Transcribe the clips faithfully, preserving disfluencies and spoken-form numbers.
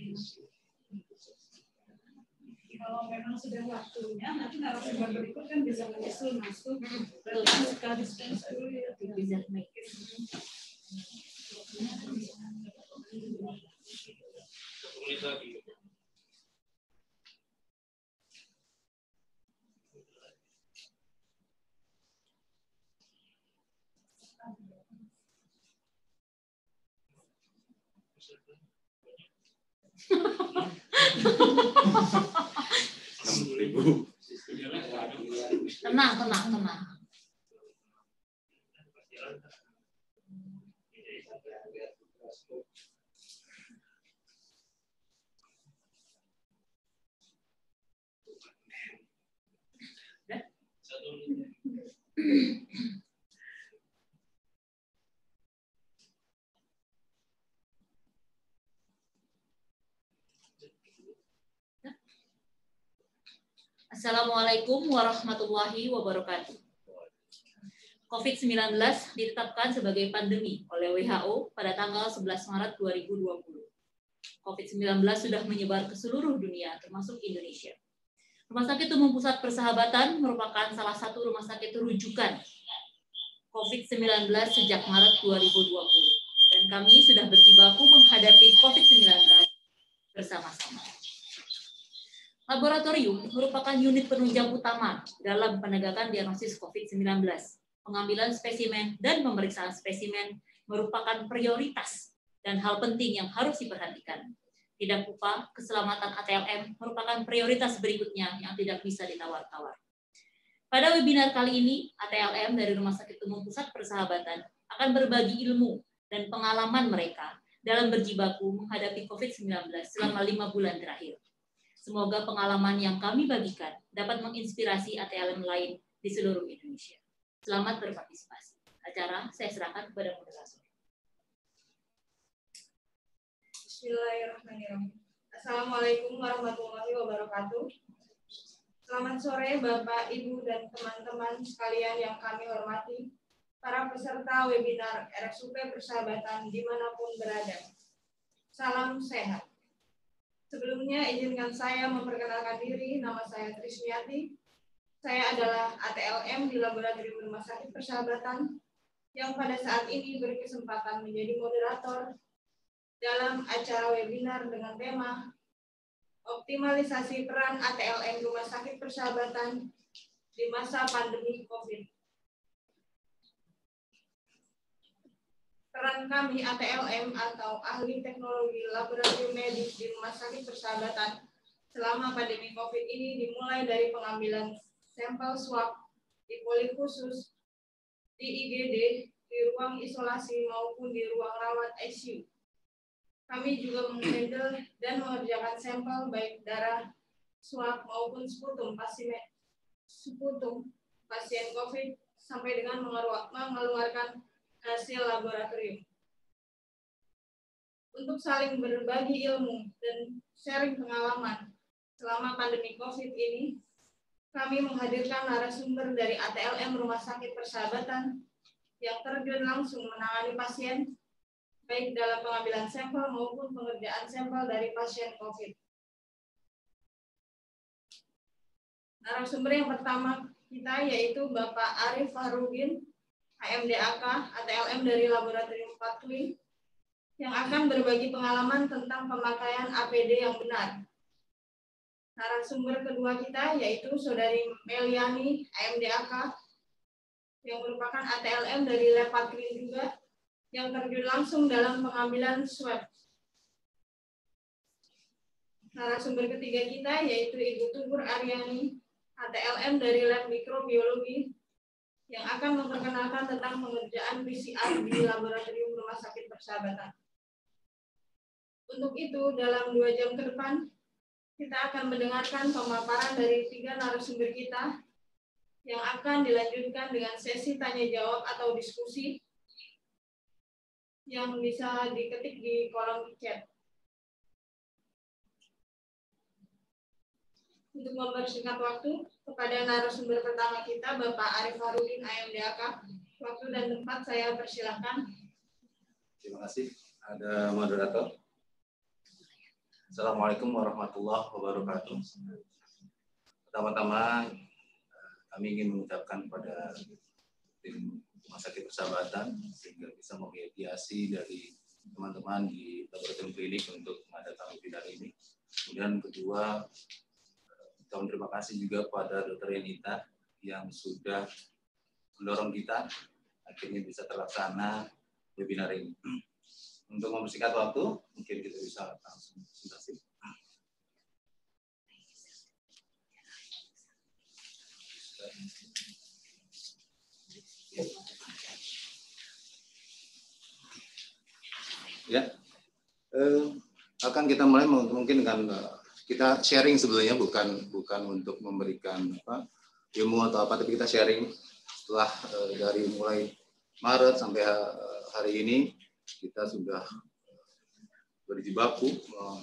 Kalau memang sudah waktunya, nanti narasumber berikut kan bisa menyusul masuk. Berarti sekali distance dulu ya. Bisa make. Tenang, tenang, tenang. Assalamualaikum warahmatullahi wabarakatuh. COVID sembilan belas ditetapkan sebagai pandemi oleh W H O pada tanggal sebelas Maret dua ribu dua puluh. COVID sembilan belas sudah menyebar ke seluruh dunia, termasuk Indonesia. Rumah Sakit Umum Pusat Persahabatan merupakan salah satu rumah sakit rujukan COVID sembilan belas sejak Maret dua ribu dua puluh. Dan kami sudah berjibaku menghadapi COVID sembilan belas bersama-sama. Laboratorium merupakan unit penunjang utama dalam penegakan diagnosis COVID sembilan belas. Pengambilan spesimen dan pemeriksaan spesimen merupakan prioritas dan hal penting yang harus diperhatikan. Tidak lupa, keselamatan A T L M merupakan prioritas berikutnya yang tidak bisa ditawar-tawar. Pada webinar kali ini, A T L M dari Rumah Sakit Umum Pusat Persahabatan akan berbagi ilmu dan pengalaman mereka dalam berjibaku menghadapi COVID sembilan belas selama lima bulan terakhir. Semoga pengalaman yang kami bagikan dapat menginspirasi A T L M lain di seluruh Indonesia. Selamat berpartisipasi. Acara saya serahkan kepada moderator. Bismillahirrahmanirrahim. Assalamualaikum warahmatullahi wabarakatuh. Selamat sore Bapak, Ibu, dan teman-teman sekalian yang kami hormati, para peserta webinar R S U P Persahabatan dimanapun berada. Salam sehat. Sebelumnya izinkan saya memperkenalkan diri, nama saya Trismiati. Saya adalah A T L M di Laboratorium Rumah Sakit Persahabatan yang pada saat ini berkesempatan menjadi moderator dalam acara webinar dengan tema Optimalisasi Peran A T L M Rumah Sakit Persahabatan di Masa Pandemi COVID. Peran kami A T L M atau Ahli Teknologi Laboratorium Medis di Rumah Sakit Persahabatan selama pandemi COVID ini dimulai dari pengambilan sampel swab di poli khusus, di I G D, di ruang isolasi maupun di ruang rawat I C U. Kami juga menghandle dan mengerjakan sampel baik darah, swab maupun sputum pasien, sputum pasien COVID sampai dengan mengeluarkan hasil laboratorium. Untuk saling berbagi ilmu dan sharing pengalaman selama pandemi COVID ini, kami menghadirkan narasumber dari A T L M Rumah Sakit Persahabatan yang terjun langsung menangani pasien, baik dalam pengambilan sampel maupun pengerjaan sampel dari pasien COVID. Narasumber yang pertama kita yaitu Bapak Arif Fahrudin, H M D A K, A T L M dari Laboratorium Patwi, yang akan berbagi pengalaman tentang pemakaian A P D yang benar. Narasumber kedua kita yaitu Saudari Meliani, H M D A K, yang merupakan A T L M dari Lab Patwi juga, yang terjun langsung dalam pengambilan swab. Narasumber ketiga kita yaitu Ibu Tugur Aryani, A T L M dari Lab Mikrobiologi, yang akan memperkenalkan tentang pengerjaan P C R di Laboratorium Rumah Sakit Persahabatan. Untuk itu, dalam dua jam ke depan, kita akan mendengarkan pemaparan dari tiga narasumber kita yang akan dilanjutkan dengan sesi tanya-jawab atau diskusi yang bisa diketik di kolom chat. Untuk mempersingkat waktu, kepada narasumber pertama kita, Bapak Arif Fahrudin, A M D A K, waktu dan tempat saya persilahkan. Terima kasih. Ada moderator? Assalamualaikum warahmatullahi wabarakatuh. Pertama-tama kami ingin mengucapkan kepada tim Rumah Sakit Persahabatan sehingga bisa memediasi dari teman-teman di laboratorium klinik untuk mendatangi webinar ini. Kemudian kedua, kita terima kasih juga pada Dokter Yanita yang sudah mendorong kita akhirnya bisa terlaksana webinar ini. Untuk mempersingkat waktu, mungkin kita bisa langsung presentasi. Ya, eh, akan kita mulai mungkin dengan uh, kita sharing sebenarnya bukan bukan untuk memberikan apa, ilmu atau apa, tapi kita sharing setelah uh, dari mulai Maret sampai uh, hari ini kita sudah berjibaku uh,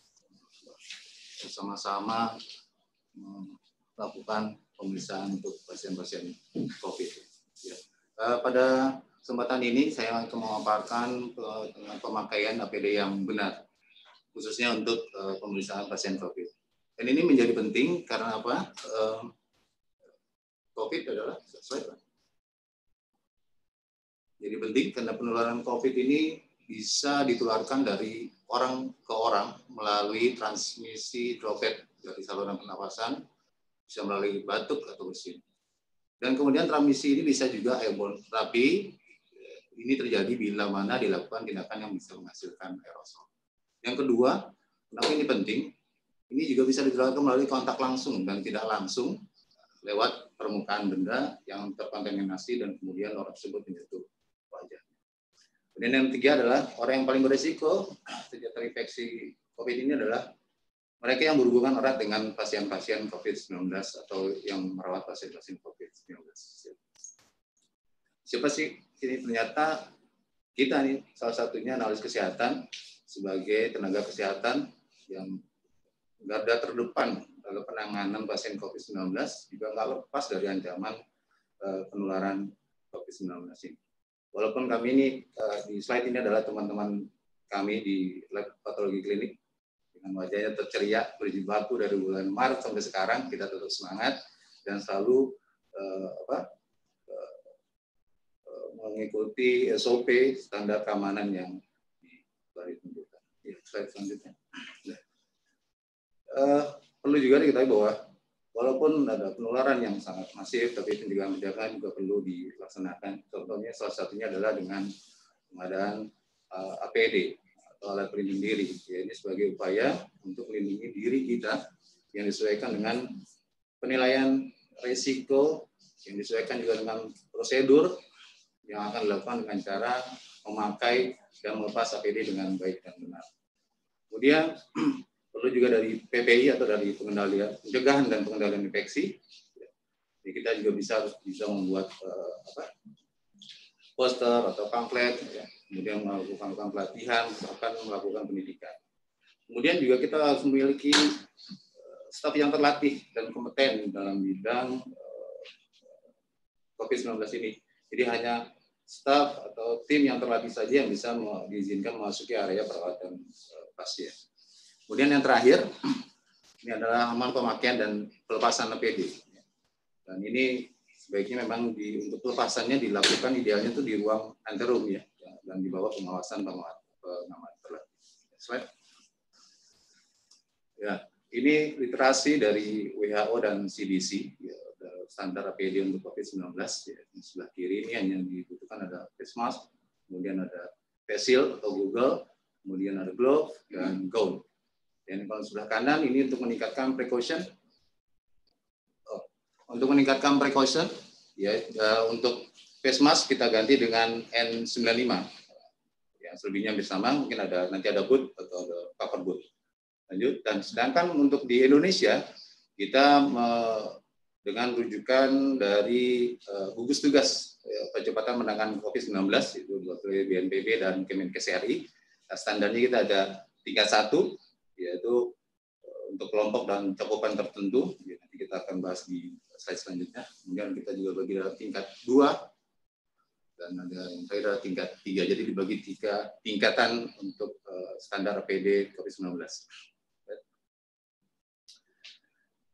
bersama-sama melakukan pemeriksaan untuk pasien-pasien COVID. Ya. Uh, pada kesempatan ini saya akan memaparkan uh, dengan pemakaian A P D yang benar, khususnya untuk uh, pemeriksaan pasien COVID. Dan ini menjadi penting karena apa? Uh, COVID adalah slide. Jadi penting karena penularan COVID ini bisa ditularkan dari orang ke orang melalui transmisi droplet dari saluran pernapasan, bisa melalui batuk atau bersin. Dan kemudian transmisi ini bisa juga airborne, tapi ini terjadi bila mana dilakukan tindakan yang bisa menghasilkan aerosol. Yang kedua, kenapa ini penting? Ini juga bisa dilakukan melalui kontak langsung dan tidak langsung lewat permukaan benda yang terkontaminasi dan kemudian orang tersebut menyentuh wajah. Kemudian yang ketiga adalah orang yang paling berisiko terinfeksi COVID ini adalah mereka yang berhubungan erat dengan pasien-pasien COVID sembilan belas atau yang merawat pasien-pasien COVID sembilan belas. Siapa sih? Ini ternyata kita nih salah satunya analis kesehatan sebagai tenaga kesehatan yang garda terdepan dalam penanganan pasien COVID sembilan belas juga nggak lepas dari ancaman uh, penularan COVID sembilan belas ini. Walaupun kami ini uh, di slide ini adalah teman-teman kami di lab patologi klinik dengan wajahnya terceria berjibaku dari bulan Maret sampai sekarang, kita tetap semangat dan selalu uh, apa, uh, uh, mengikuti S O P standar keamanan yang ditunjukkan. Ya, slide selanjutnya. Nah, uh, perlu juga diketahui bahwa walaupun ada penularan yang sangat masif, tapi pencegahan-pencegahan juga perlu dilaksanakan. Contohnya salah satunya adalah dengan pengadaan uh, A P D atau alat pelindung diri. Ya, ini sebagai upaya untuk melindungi diri kita yang disesuaikan dengan penilaian risiko, yang disesuaikan juga dengan prosedur yang akan dilakukan dengan cara memakai dan melepas A P D dengan baik dan benar. Kemudian perlu juga dari P P I atau dari pengendalian pencegahan dan pengendalian infeksi. Jadi kita juga bisa bisa membuat uh, apa, poster atau pamflet, ya. Kemudian melakukan pelatihan, bahkan melakukan pendidikan. Kemudian juga kita harus memiliki uh, staf yang terlatih dan kompeten dalam bidang uh, COVID sembilan belas ini. Jadi hanya staf atau tim yang terlatih saja yang bisa diizinkan memasuki area perawatan uh, pasien. Kemudian yang terakhir, ini adalah aman pemakaian dan pelepasan A P D. Dan ini sebaiknya memang di, untuk pelepasannya dilakukan idealnya itu di ruang anterum ya, dan di bawah pengawasan pengamat terlatih. Slide. Ya, ini literasi dari W H O dan C D C, ya, standar A P D untuk COVID sembilan belas. Ya, di sebelah kiri ini hanya dibutuhkan ada face mask, kemudian ada face shield atau Google, kemudian ada glove dan gown. Dan kalau sebelah kanan ini untuk meningkatkan precaution, oh, untuk meningkatkan precaution, ya uh, untuk face mask kita ganti dengan N sembilan puluh lima. Ya, selebihnya bersama mungkin ada nanti ada boot atau ada cover boot. Lanjut, dan sedangkan untuk di Indonesia kita uh, dengan rujukan dari uh, gugus tugas uh, percepatan penanganan COVID sembilan belas itu dari B N P B dan Kemenkes R I, nah, standarnya kita ada tingkat satu. Yaitu untuk kelompok dan cakupan tertentu, ya, nanti kita akan bahas di slide selanjutnya. Kemudian kita juga bagi dalam tingkat dua, dan ada yang terakhir adalah tingkat tiga. Jadi dibagi tiga tingkatan untuk uh, standar A P D COVID sembilan belas.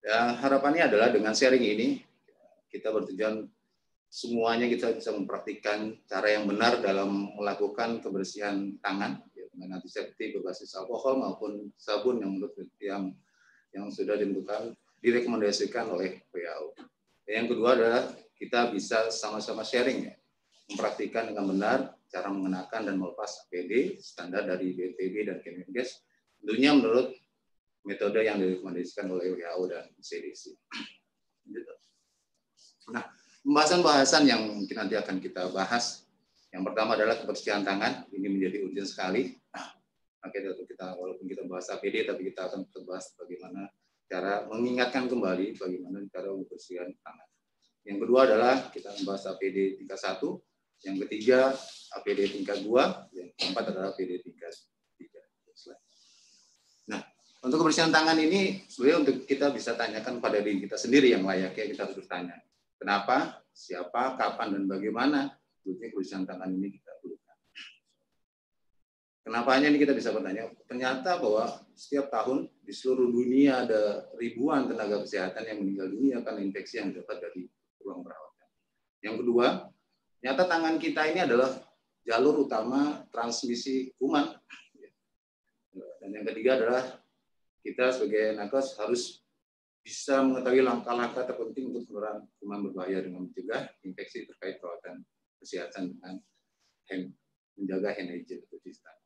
Ya, harapannya adalah dengan sharing ini kita bertujuan semuanya kita bisa mempraktikkan cara yang benar dalam melakukan kebersihan tangan ya, dengan antiseptik berbasis alkohol maupun sabun yang menurut yang yang sudah ditentukan direkomendasikan oleh W H O. Yang kedua adalah kita bisa sama-sama sharing ya, mempraktikkan dengan benar cara mengenakan dan melepas A P D standar dari B N P B dan Kemenkes, tentunya menurut metode yang direkomendasikan oleh W H O dan C D C. Nah, pembahasan-pembahasan yang mungkin nanti akan kita bahas, yang pertama adalah kebersihan tangan. Ini menjadi urgent sekali. Oke, kita walaupun kita bahas A P D, tapi kita akan bahas bagaimana cara mengingatkan kembali bagaimana cara membersihkan tangan. Yang kedua adalah kita membahas A P D tingkat satu, yang ketiga A P D tingkat dua, yang keempat adalah A P D tingkat tiga. Nah, untuk kebersihan tangan ini sebenarnya untuk kita bisa tanyakan pada diri kita sendiri yang layaknya kita harus bertanya. Kenapa, siapa, kapan, dan bagaimana sebetulnya kebersihan tangan ini kita perlukan. Kenapanya ini kita bisa bertanya, ternyata bahwa setiap tahun di seluruh dunia ada ribuan tenaga kesehatan yang meninggal dunia karena infeksi yang dapat dari ruang perawatan. Yang kedua, ternyata tangan kita ini adalah jalur utama transmisi kuman. Dan yang ketiga adalah kita sebagai nakes harus bisa mengetahui langkah-langkah terpenting untuk menekan kuman berbahaya dengan mencegah infeksi terkait perawatan kesehatan dengan hand, menjaga hand hygiene atau cuci tangan.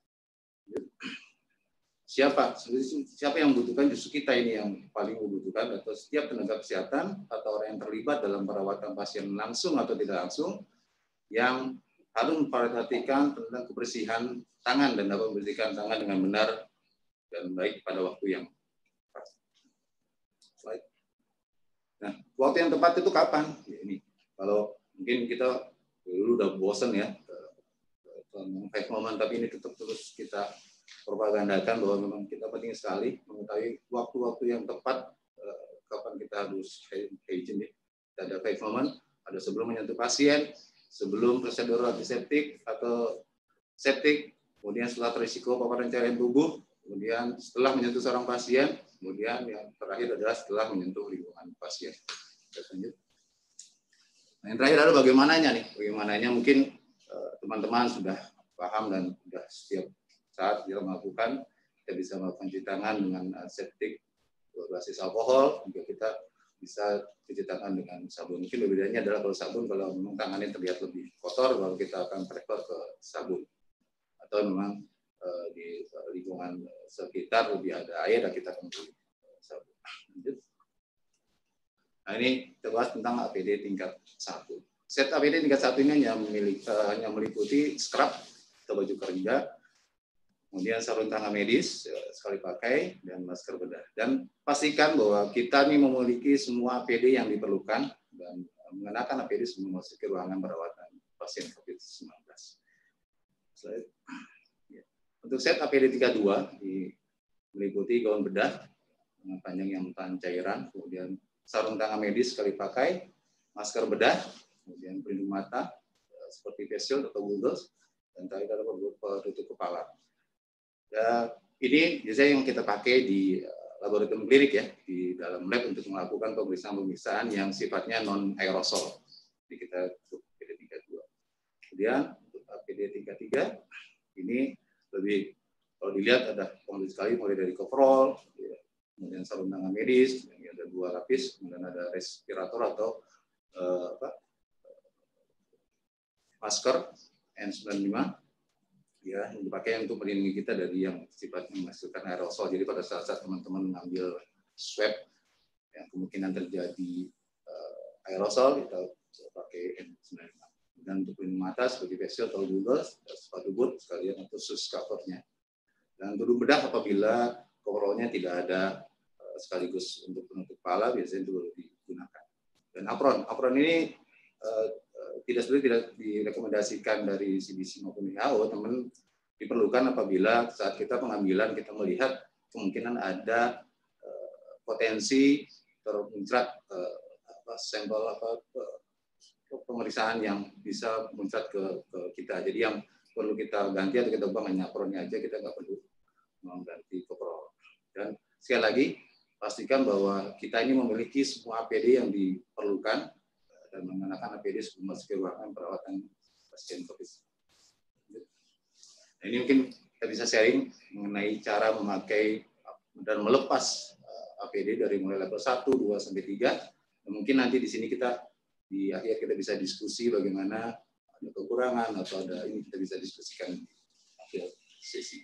Siapa? Siapa yang membutuhkan? Justru kita ini yang paling membutuhkan, atau setiap tenaga kesehatan atau orang yang terlibat dalam perawatan pasien langsung atau tidak langsung yang harus memperhatikan tentang kebersihan tangan dan dapat membersihkan tangan dengan benar dan baik pada waktu yang pas. Slide. Nah, waktu yang tepat itu kapan? Ya, ini kalau mungkin kita dulu udah bosan ya five moment, tapi ini tetap terus kita propagandakan bahwa memang kita penting sekali mengetahui waktu-waktu yang tepat uh, kapan kita harus hygiene. Kita ada five moment, ada sebelum menyentuh pasien, sebelum prosedur antiseptik atau septik, kemudian setelah risiko paparan cairan tubuh, kemudian setelah menyentuh seorang pasien, kemudian yang terakhir adalah setelah menyentuh lingkungan pasien. Nah, yang terakhir adalah bagaimananya nih, bagaimananya mungkin teman-teman sudah paham dan sudah setiap saat kita melakukan, kita bisa melakukan cuci tangan dengan septik berbasis alkohol, juga kita bisa cuci tangan dengan sabun. Mungkin bedanya adalah kalau sabun, kalau memang tangannya terlihat lebih kotor, baru kita akan prefer ke sabun. Atau memang eh, di lingkungan sekitar lebih ada air, dan kita akan pilih sabun. Nah, ini kita bahas tentang A P D tingkat satu. Set A P D tingkat satu ini hanya, memiliki, hanya meliputi scrub atau baju kerja, kemudian sarung tangan medis sekali pakai, dan masker bedah. Dan pastikan bahwa kita ini memiliki semua A P D yang diperlukan dan mengenakan A P D sebelum masuk ke ruangan perawatan pasien COVID sembilan belas. Untuk set A P D tingkat dua meliputi gaun bedah dengan panjang yang tahan cairan, kemudian sarung tangan medis sekali pakai, masker bedah, kemudian pelindung mata seperti face shield atau goggles, dan tadi ada penutup kepala. Ya, ini biasanya yang kita pakai di laboratorium klinik ya, di dalam lab untuk melakukan pemeriksaan-pemeriksaan yang sifatnya non aerosol. Jadi kita untuk A P D tingkat dua. Kemudian untuk A P D tingkat tiga ini lebih, kalau dilihat ada komplit sekali, mulai dari coverall, ya, kemudian sarung tangan medis, yang ada dua lapis, kemudian ada respirator atau uh, apa, masker N sembilan puluh lima ya, yang dipakai untuk melindungi kita dari yang sifatnya menghasilkan aerosol. Jadi pada saat-saat teman-teman mengambil swab yang kemungkinan terjadi uh, aerosol, kita pakai N sembilan puluh lima. Dan untuk pelindung mata seperti face shield atau goggles, sepatu boot sekalian atau sus covernya. Dan tudung bedah apabila coverallnya tidak ada uh, sekaligus untuk penutup kepala, biasanya itu digunakan. Dan apron, apron ini uh, tidak sebenarnya tidak direkomendasikan dari C D C maupun W H O, teman diperlukan apabila saat kita pengambilan kita melihat kemungkinan ada uh, potensi termuncrat uh, apa, sampel apa uh, pemeriksaan yang bisa muncrat ke, ke kita. Jadi yang perlu kita ganti atau kita ubah hanya apronnya aja, kita nggak perlu mengganti coverall. Dan sekali lagi pastikan bahwa kita ini memiliki semua A P D yang diperlukan dan mengenakan A P D sebelum masuk ke ruangan perawatan pasien COVID. Nah, ini mungkin kita bisa sharing mengenai cara memakai dan melepas A P D dari mulai level satu, dua, sampai tiga. Dan mungkin nanti di sini kita di akhir kita bisa diskusi bagaimana ada kekurangan atau ada ini kita bisa diskusikan di akhir sesi.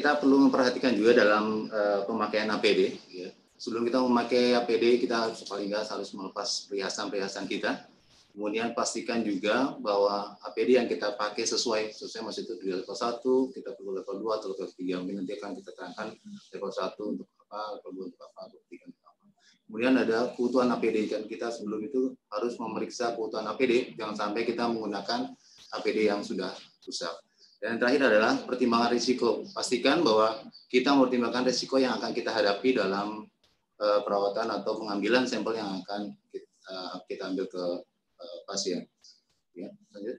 kita perlu memperhatikan juga dalam uh, pemakaian A P D. Ya. Sebelum kita memakai A P D, kita harus paling nggak harus melepas perhiasan-perhiasan kita. Kemudian pastikan juga bahwa A P D yang kita pakai sesuai, sesuai maksud itu di level satu, kita perlu level dua atau level tiga. Mungkin nanti akan kita terangkan level satu untuk apa, level dua untuk apa, level tiga untuk apa. Kemudian ada keutuhan A P D, dan kita sebelum itu harus memeriksa keutuhan A P D, jangan sampai kita menggunakan A P D yang sudah rusak. Dan yang terakhir adalah pertimbangan risiko. Pastikan bahwa kita mempertimbangkan risiko yang akan kita hadapi dalam uh, perawatan atau pengambilan sampel yang akan kita, uh, kita ambil ke uh, pasien. Ya, lanjut.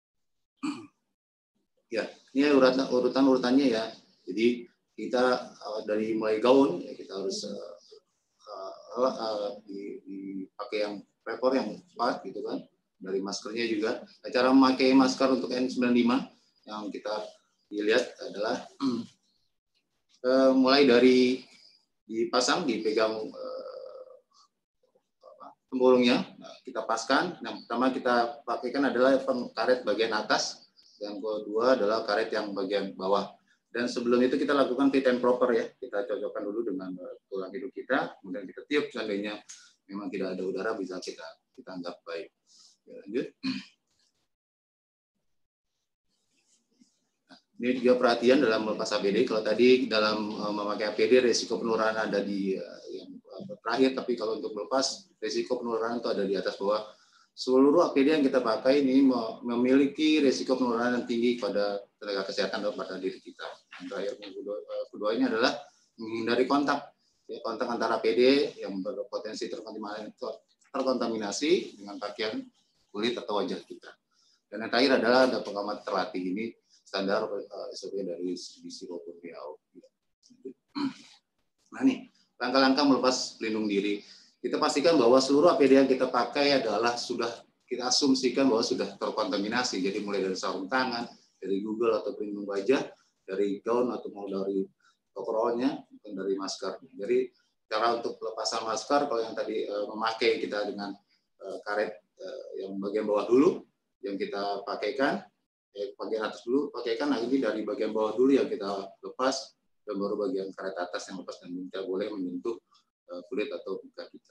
Ya, ini urutan urutan urutannya ya. Jadi kita uh, dari mulai gaun ya, kita harus uh, uh, uh, dipakai yang prepor yang tepat gitu kan. Dari maskernya juga. Cara memakai masker untuk N sembilan puluh lima yang kita dilihat adalah hmm, uh, mulai dari dipasang, dipegang uh, pembolongnya, nah, kita paskan. Yang pertama kita pakaikan adalah karet bagian atas, yang kedua adalah karet yang bagian bawah. Dan sebelum itu kita lakukan fit and proper ya, kita cocokkan dulu dengan uh, tulang hidup kita, kemudian kita tiup, seandainya memang tidak ada udara bisa kita kita anggap baik. Ya, lanjut. Ini juga perhatian dalam melepas A P D. Kalau tadi dalam uh, memakai A P D risiko penularan ada di uh, yang uh, terakhir, tapi kalau untuk melepas risiko penularan itu ada di atas bawah. Seluruh A P D yang kita pakai ini memiliki risiko penularan yang tinggi pada tenaga kesehatan dan pada diri kita. Yang terakhir kedua, uh, kedua ini adalah menghindari kontak. Ya, kontak antara A P D yang berpotensi terkontaminasi, terkontaminasi dengan pakaian kulit atau wajah kita. Dan yang terakhir adalah ada pengamat terlatih. Ini standar uh, S O P dari C D C maupun W H O. Nah nih, langkah-langkah melepas pelindung diri. Kita pastikan bahwa seluruh A P D yang kita pakai adalah sudah kita asumsikan bahwa sudah terkontaminasi. Jadi mulai dari sarung tangan, dari Google atau pelindung wajah, dari gaun atau mau dari overall-nya, bukan dari masker. Jadi cara untuk pelepasan masker, kalau yang tadi uh, memakai kita dengan uh, karet uh, yang bagian bawah dulu, yang kita pakaikan, eh, bagian atas dulu pakaikan, nah ini dari bagian bawah dulu yang kita lepas, dan baru bagian karet atas yang lepas, dan kita boleh menyentuh uh, kulit atau muka kita.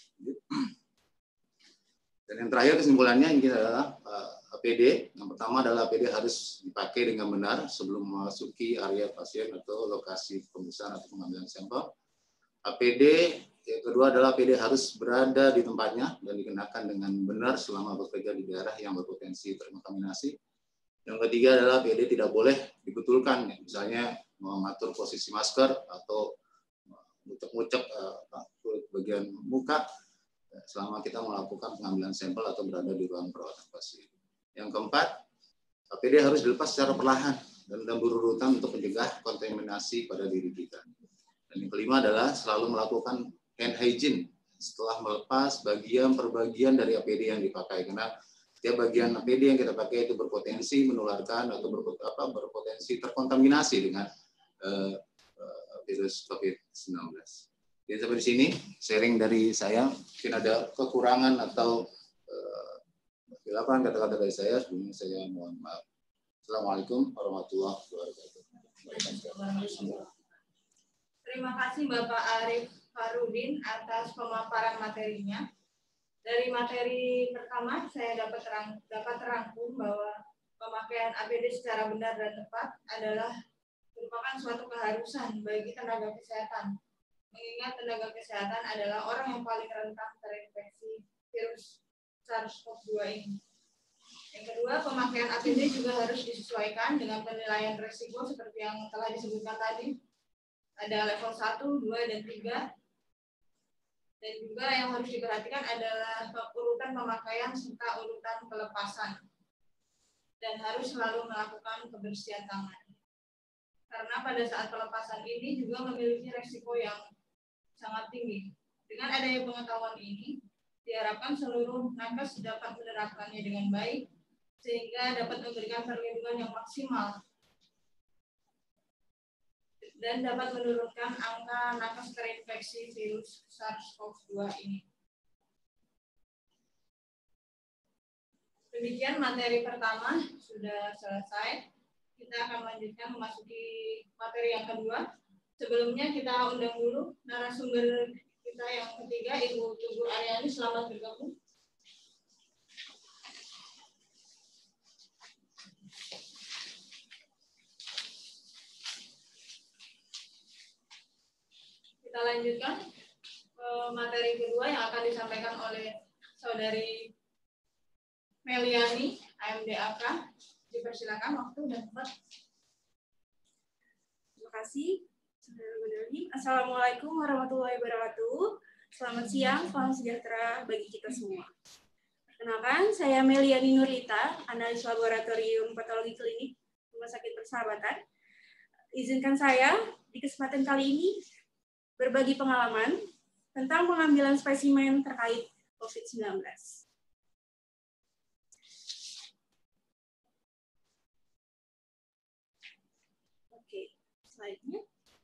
Dan yang terakhir kesimpulannya ini adalah uh, A P D. Yang pertama adalah A P D harus dipakai dengan benar sebelum memasuki area pasien atau lokasi pemeriksaan atau pengambilan sampel. A P D yang kedua adalah A P D harus berada di tempatnya dan dikenakan dengan benar selama bekerja di daerah yang berpotensi terkontaminasi. Yang ketiga adalah A P D tidak boleh dibetulkan, misalnya mengatur posisi masker atau ngucek-ngucek uh, bagian muka selama kita melakukan pengambilan sampel atau berada di ruang perawatan pasien. Yang keempat, A P D harus dilepas secara perlahan dan dalam berurutan untuk mencegah kontaminasi pada diri kita. Dan yang kelima adalah selalu melakukan hand hygiene setelah melepas bagian per bagian dari A P D yang dipakai, karena setiap bagian A P D yang kita pakai itu berpotensi menularkan atau berpotensi terkontaminasi dengan uh, uh, virus COVID sembilan belas. Jadi sampai di sini sharing dari saya. Mungkin ada kekurangan atau silakan uh, kata-kata dari saya. Sebelumnya saya mohon maaf. Assalamualaikum warahmatullahi wabarakatuh. Terima kasih Bapak Arif Farudin atas pemaparan materinya. Dari materi pertama saya dapat terang, dapat terangkum bahwa pemakaian A P D secara benar dan tepat adalah merupakan suatu keharusan bagi tenaga kesehatan. Mengingat tenaga kesehatan adalah orang yang paling rentan terinfeksi virus SARS-CoV dua ini. Yang kedua, pemakaian A P D juga harus disesuaikan dengan penilaian risiko seperti yang telah disebutkan tadi. Ada level satu, dua, dan tiga. Dan juga yang harus diperhatikan adalah urutan pemakaian serta urutan pelepasan. Dan harus selalu melakukan kebersihan tangan. Karena pada saat pelepasan ini juga memiliki risiko yang sangat tinggi. Dengan adanya pengetahuan ini, diharapkan seluruh nakes dapat menerapkannya dengan baik, sehingga dapat memberikan perlindungan yang maksimal dan dapat menurunkan angka nakes terinfeksi virus SARS-CoV dua ini. Demikian materi pertama sudah selesai. kita akan melanjutkan memasuki materi yang kedua. Sebelumnya kita undang dulu narasumber kita yang ketiga, Ibu Tugu Aryani. Selamat bergabung. Kita lanjutkan ke materi kedua yang akan disampaikan oleh Saudari Meliani, A M D A K. Dipersilakan waktu dan tempat. Terima kasih. Assalamualaikum warahmatullahi wabarakatuh. Selamat siang, salam sejahtera bagi kita semua. Perkenalkan, saya Meliani Nurlita, analis laboratorium patologi klinik Rumah Sakit Persahabatan. Izinkan saya di kesempatan kali ini berbagi pengalaman tentang pengambilan spesimen terkait COVID sembilan belas. Oke, slide-nya.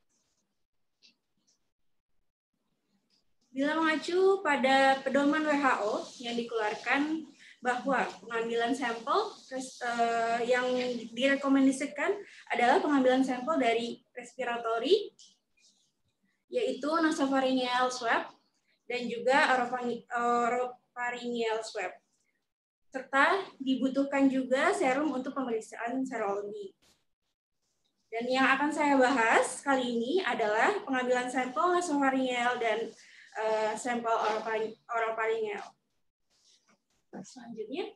Bila mengacu pada pedoman W H O yang dikeluarkan bahwa pengambilan sampel uh, yang direkomendasikan adalah pengambilan sampel dari respiratory, yaitu nasopharyngeal swab dan juga oropharyngeal swab. Serta dibutuhkan juga serum untuk pemeriksaan serologi. Dan yang akan saya bahas kali ini adalah pengambilan sampel nasopharyngeal dan Uh, sampel oropharyngeal. Selanjutnya,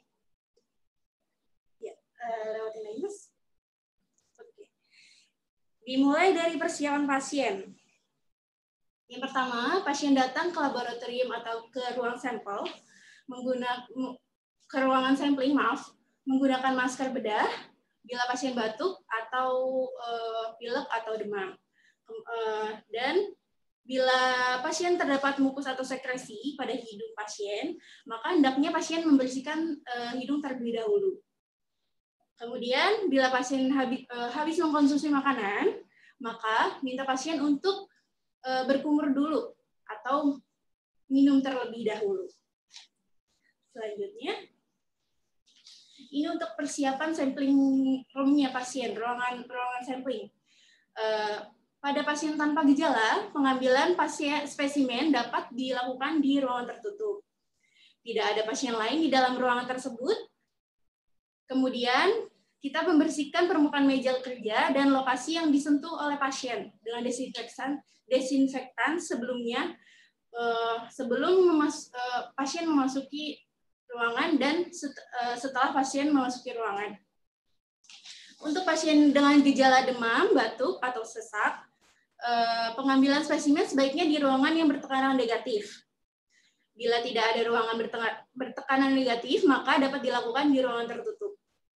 ya, uh, lewatin lagi mas. Oke. Dimulai dari persiapan pasien. Yang pertama, pasien datang ke laboratorium atau ke ruang sampel menggunakan ke ruangan sampling, maaf, menggunakan masker bedah bila pasien batuk atau uh, pilek atau demam. Uh, dan bila pasien terdapat mukus atau sekresi pada hidung pasien, maka hendaknya pasien membersihkan uh, hidung terlebih dahulu. Kemudian, bila pasien habis, uh, habis mengkonsumsi makanan, maka minta pasien untuk uh, berkumur dulu atau minum terlebih dahulu. Selanjutnya, ini untuk persiapan sampling room-nya pasien, ruangan ruangan sampling. Uh, Pada pasien tanpa gejala, pengambilan pasien spesimen dapat dilakukan di ruangan tertutup. Tidak ada pasien lain di dalam ruangan tersebut. Kemudian, kita membersihkan permukaan meja kerja dan lokasi yang disentuh oleh pasien dengan desinfektan, desinfektan sebelumnya, sebelum memas, pasien memasuki ruangan dan setelah pasien memasuki ruangan. Untuk pasien dengan gejala demam, batuk, atau sesak, pengambilan spesimen sebaiknya di ruangan yang bertekanan negatif. Bila tidak ada ruangan bertekanan negatif, maka dapat dilakukan di ruangan tertutup.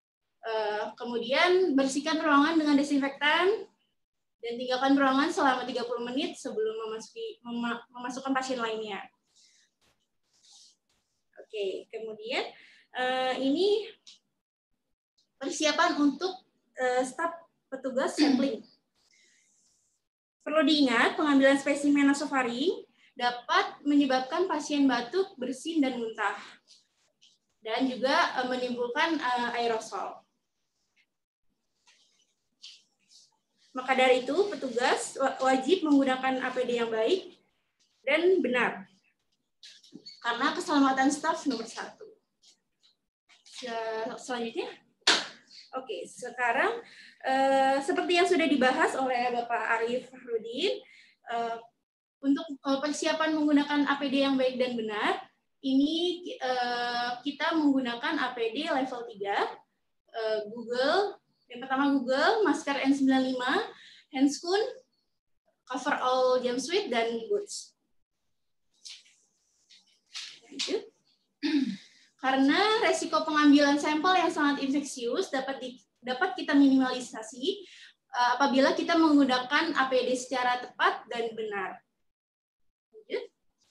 Kemudian bersihkan ruangan dengan desinfektan dan tinggalkan ruangan selama tiga puluh menit sebelum memasuki, memasukkan pasien lainnya. Oke, kemudian ini persiapan untuk staf petugas sampling. Perlu diingat, pengambilan spesimen nasofaring dapat menyebabkan pasien batuk, bersin, dan muntah. Dan juga menimbulkan aerosol. Maka dari itu, petugas wajib menggunakan A P D yang baik dan benar. Karena keselamatan staf nomor satu. Selanjutnya. Oke, sekarang eh, seperti yang sudah dibahas oleh Bapak Arif Fahrudin, eh, untuk persiapan menggunakan A P D yang baik dan benar, ini eh, kita menggunakan A P D level tiga, eh, Google, yang pertama Google, masker N sembilan puluh lima, handscoon, coverall jumpsuit, dan boots. Thank you. Karena resiko pengambilan sampel yang sangat infeksius dapat di, dapat kita minimalisasi uh, apabila kita menggunakan A P D secara tepat dan benar. Lanjut.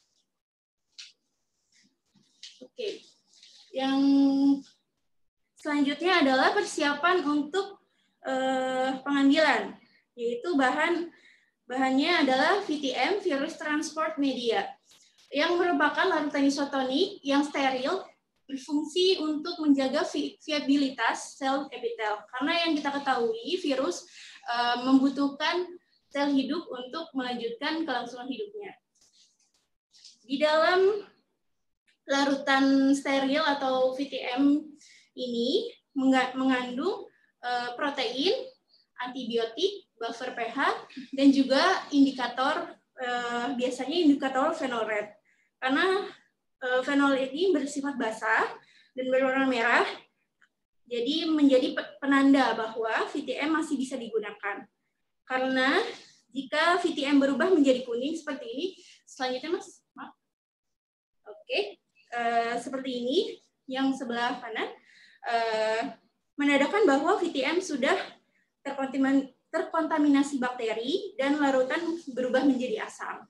Oke, yang selanjutnya adalah persiapan untuk uh, pengambilan, yaitu bahan bahannya adalah V T M, virus transport media, yang merupakan larutan isotonik yang steril, berfungsi berfungsi untuk menjaga vi viabilitas sel epitel. Karena yang kita ketahui, virus uh, membutuhkan sel hidup untuk melanjutkan kelangsungan hidupnya. Di dalam larutan steril atau V T M ini mengandung uh, protein, antibiotik, buffer pH, dan juga indikator, uh, biasanya indikator phenol red. Karena uh, fenol ini bersifat basah dan berwarna merah, jadi menjadi penanda bahwa V T M masih bisa digunakan. Karena jika V T M berubah menjadi kuning seperti ini, selanjutnya Mas, maaf. Oke, uh, seperti ini, yang sebelah kanan, uh, menandakan bahwa V T M sudah terkontaminasi bakteri dan larutan berubah menjadi asam.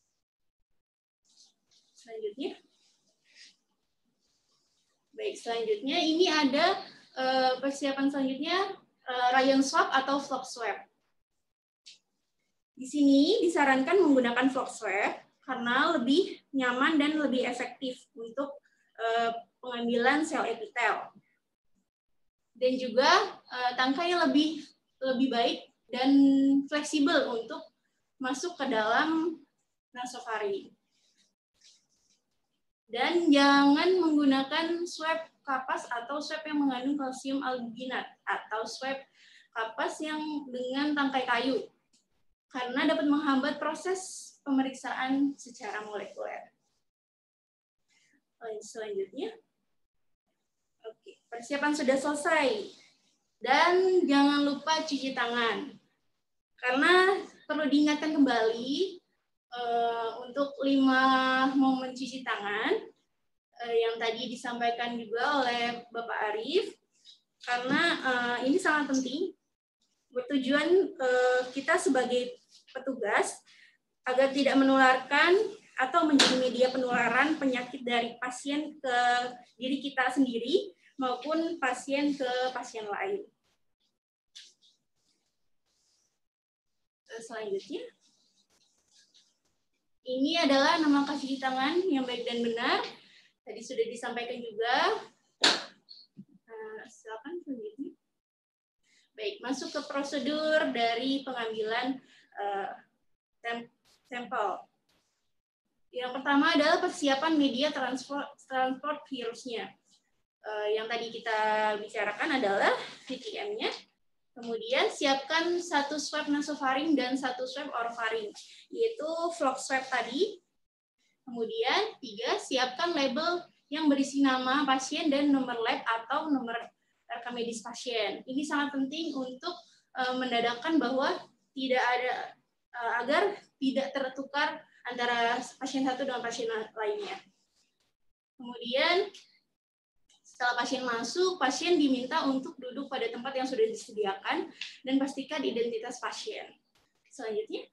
Selanjutnya, baik selanjutnya ini ada uh, persiapan selanjutnya uh, rayon swab atau flock swab. Di sini disarankan menggunakan flock swab karena lebih nyaman dan lebih efektif untuk uh, pengambilan sel epitel. Dan juga uh, tangkainya lebih lebih baik dan fleksibel untuk masuk ke dalam nasofaring. Dan jangan menggunakan swab kapas atau swab yang mengandung kalsium alginat atau swab kapas yang dengan tangkai kayu, karena dapat menghambat proses pemeriksaan secara molekuler. Selanjutnya, oke, persiapan sudah selesai. Dan jangan lupa cuci tangan. Karena perlu diingatkan kembali uh, untuk lima momen cuci tangan uh, yang tadi disampaikan juga oleh Bapak Arief. Karena uh, ini sangat penting, bertujuan uh, kita sebagai petugas agar tidak menularkan atau menjadi media penularan penyakit dari pasien ke diri kita sendiri maupun pasien ke pasien lain. Selanjutnya, ini adalah nama cuci tangan yang baik dan benar. Tadi sudah disampaikan juga. Nah, silakan selanjutnya. Baik, masuk ke prosedur dari pengambilan uh, sampel. Yang pertama adalah persiapan media transport, transport virusnya. Uh, yang tadi kita bicarakan adalah V T M-nya. Kemudian siapkan satu swab nasofaring dan satu swab orofaring, yaitu flock swab tadi. Kemudian tiga, siapkan label yang berisi nama pasien dan nomor lab atau nomor rekam medis pasien. Ini sangat penting untuk uh, mendadakkan bahwa tidak ada uh, agar tidak tertukar antara pasien satu dengan pasien lainnya. Kemudian setelah pasien masuk, pasien diminta untuk duduk pada tempat yang sudah disediakan dan pastikan identitas pasien. Selanjutnya,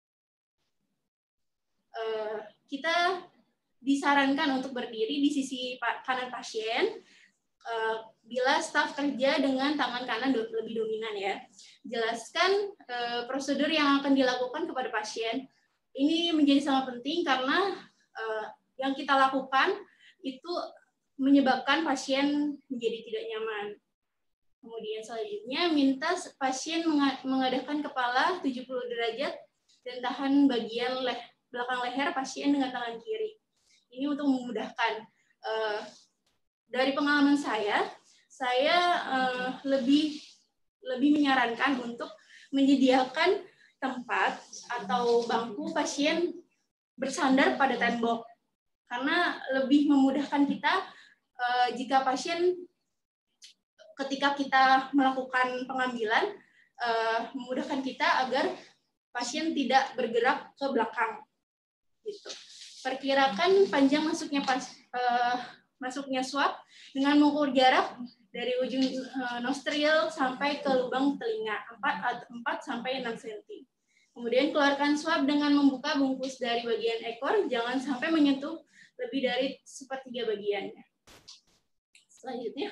kita disarankan untuk berdiri di sisi kanan pasien bila staf kerja dengan tangan kanan lebih dominan ya. Jelaskan prosedur yang akan dilakukan kepada pasien. Ini menjadi sangat penting karena yang kita lakukan itu menyebabkan pasien menjadi tidak nyaman. Kemudian selanjutnya, minta pasien mengadahkan kepala tujuh puluh derajat dan tahan bagian leh, belakang leher pasien dengan tangan kiri. Ini untuk memudahkan. Uh, dari pengalaman saya, saya uh, lebih lebih menyarankan untuk menyediakan tempat atau bangku pasien bersandar pada tembok. Karena lebih memudahkan kita Uh, jika pasien ketika kita melakukan pengambilan uh, memudahkan kita agar pasien tidak bergerak ke belakang. Gitu. Perkirakan panjang masuknya pas, uh, masuknya swab dengan mengukur jarak dari ujung uh, nostril sampai ke lubang telinga empat sampai enam sentimeter. Kemudian keluarkan swab dengan membuka bungkus dari bagian ekor, jangan sampai menyentuh lebih dari sepertiga bagiannya. Selanjutnya,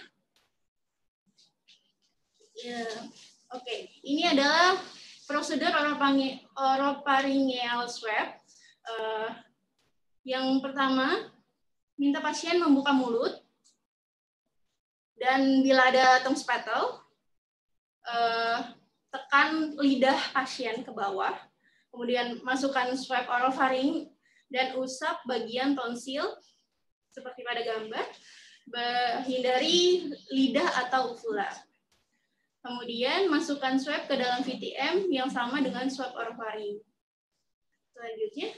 ya, oke, okay. Ini adalah prosedur oropharyngeal swab. Uh, yang pertama, minta pasien membuka mulut, Dan bila ada tongue spattle, uh, tekan lidah pasien ke bawah, kemudian masukkan swab oropharynx dan usap bagian tonsil seperti pada gambar, hindari lidah atau uvula. Kemudian masukkan swab ke dalam V T M yang sama dengan swab oropharynx. Selanjutnya,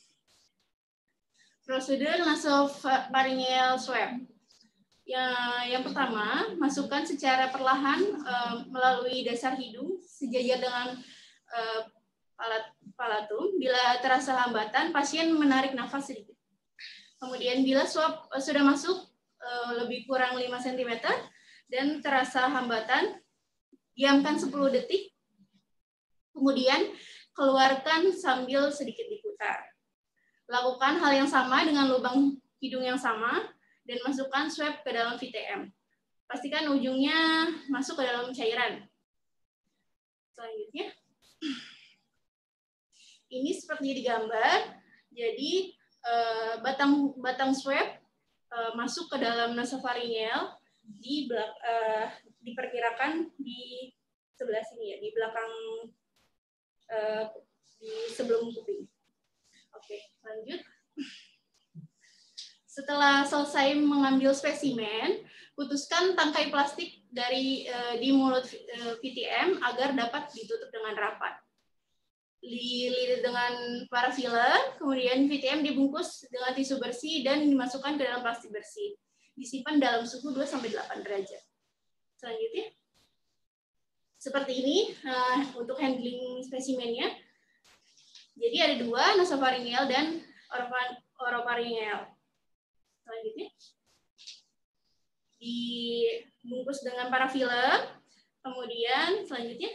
prosedur nasopharyngeal swab. Yang, yang pertama, masukkan secara perlahan uh, melalui dasar hidung sejajar dengan uh, palat, palatum. Bila terasa hambatan, pasien menarik nafas sedikit. Kemudian bila swab uh, sudah masuk uh, lebih kurang lima sentimeter dan terasa hambatan, diamkan sepuluh detik. Kemudian keluarkan sambil sedikit diputar. Lakukan hal yang sama dengan lubang hidung yang sama, dan masukkan swab ke dalam V T M. Pastikan ujungnya masuk ke dalam cairan. Selanjutnya, ini seperti di gambar. Jadi batang batang swab masuk ke dalam nasopharyngeal di belak, diperkirakan di sebelah sini ya, di belakang di sebelum kuping. Oke, lanjut. Setelah selesai mengambil spesimen, putuskan tangkai plastik dari uh, di mulut uh, V T M agar dapat ditutup dengan rapat. Dililit dengan parafilm, kemudian V T M dibungkus dengan tisu bersih dan dimasukkan ke dalam plastik bersih. Disimpan dalam suhu dua sampai delapan derajat. Selanjutnya, seperti ini uh, untuk handling spesimennya. Jadi ada dua, nasopharyngeal dan oropharyngeal. Selanjutnya, dibungkus dengan parafilm, kemudian selanjutnya,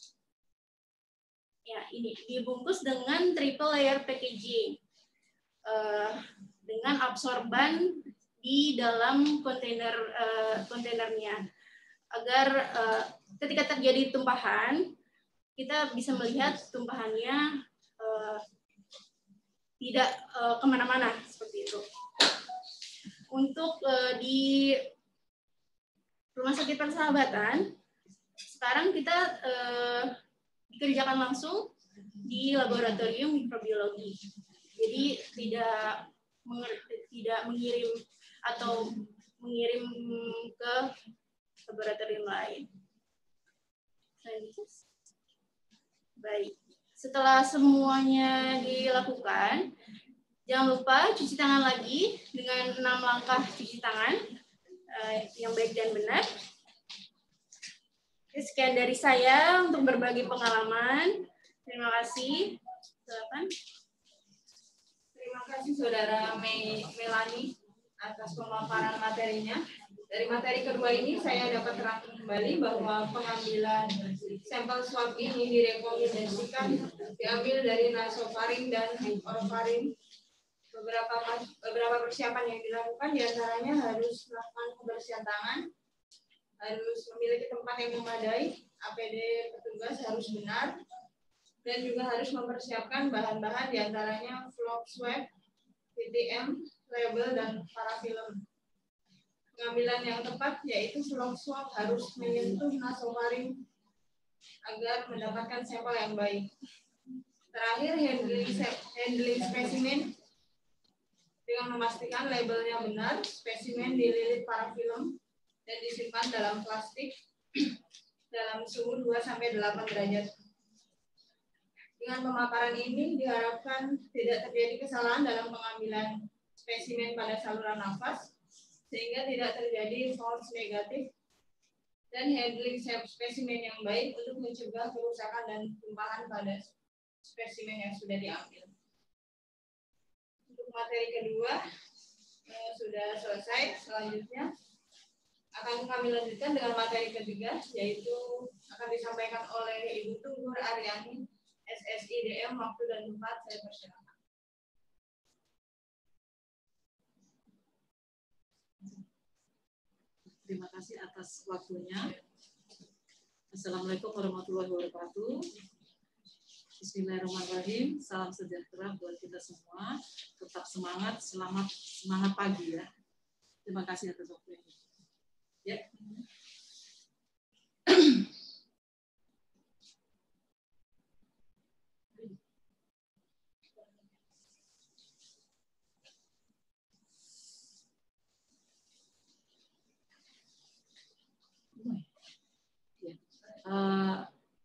ya ini dibungkus dengan triple layer packaging uh, dengan absorban di dalam kontainer uh, kontainernya agar uh, ketika terjadi tumpahan kita bisa melihat tumpahannya uh, tidak uh, kemana-mana seperti itu. Untuk uh, di Rumah Sakit Persahabatan, sekarang kita uh, dikerjakan langsung di laboratorium mikrobiologi. Jadi tidak tidak mengirim atau mengirim ke laboratorium lain. Baik, setelah semuanya dilakukan, jangan lupa cuci tangan lagi dengan enam langkah cuci tangan uh, yang baik dan benar. Sekian dari saya untuk berbagi pengalaman. Terima kasih. Silakan. Terima kasih Saudara Mei Melani atas pemaparan materinya. Dari materi kedua ini saya dapat terangkan kembali bahwa pengambilan sampel swab ini direkomendasikan diambil dari nasopharynx dan oropharynx. Beberapa beberapa persiapan yang dilakukan diantaranya harus melakukan kebersihan tangan, harus memiliki tempat yang memadai, A P D petugas harus benar, dan juga harus mempersiapkan bahan-bahan diantaranya flow swab, V T M, label, dan parafilm. Pengambilan yang tepat yaitu flow swab harus menyentuh nasopharynx agar mendapatkan sampel yang baik. Terakhir, handling, handling spesimen dengan memastikan labelnya benar, spesimen dililit parafilm dan disimpan dalam plastik dalam suhu dua sampai delapan derajat. Dengan pemaparan ini diharapkan tidak terjadi kesalahan dalam pengambilan spesimen pada saluran nafas, sehingga tidak terjadi false negatif dan handling spesimen yang baik untuk mencegah kerusakan dan tumpahan pada spesimen yang sudah diambil. Untuk materi kedua eh, sudah selesai. Selanjutnya akan kami lanjutkan dengan materi ketiga, yaitu akan disampaikan oleh Ibu Tunggur Aryani, S S I D M. Waktu dan tempat saya persilakan. Terima kasih atas waktunya. Assalamualaikum warahmatullahi wabarakatuh. Bismillahirrahmanirrahim. Salam sejahtera buat kita semua. Tetap semangat, selamat semangat pagi ya. Terima kasih atas waktunya. Ya. Uh,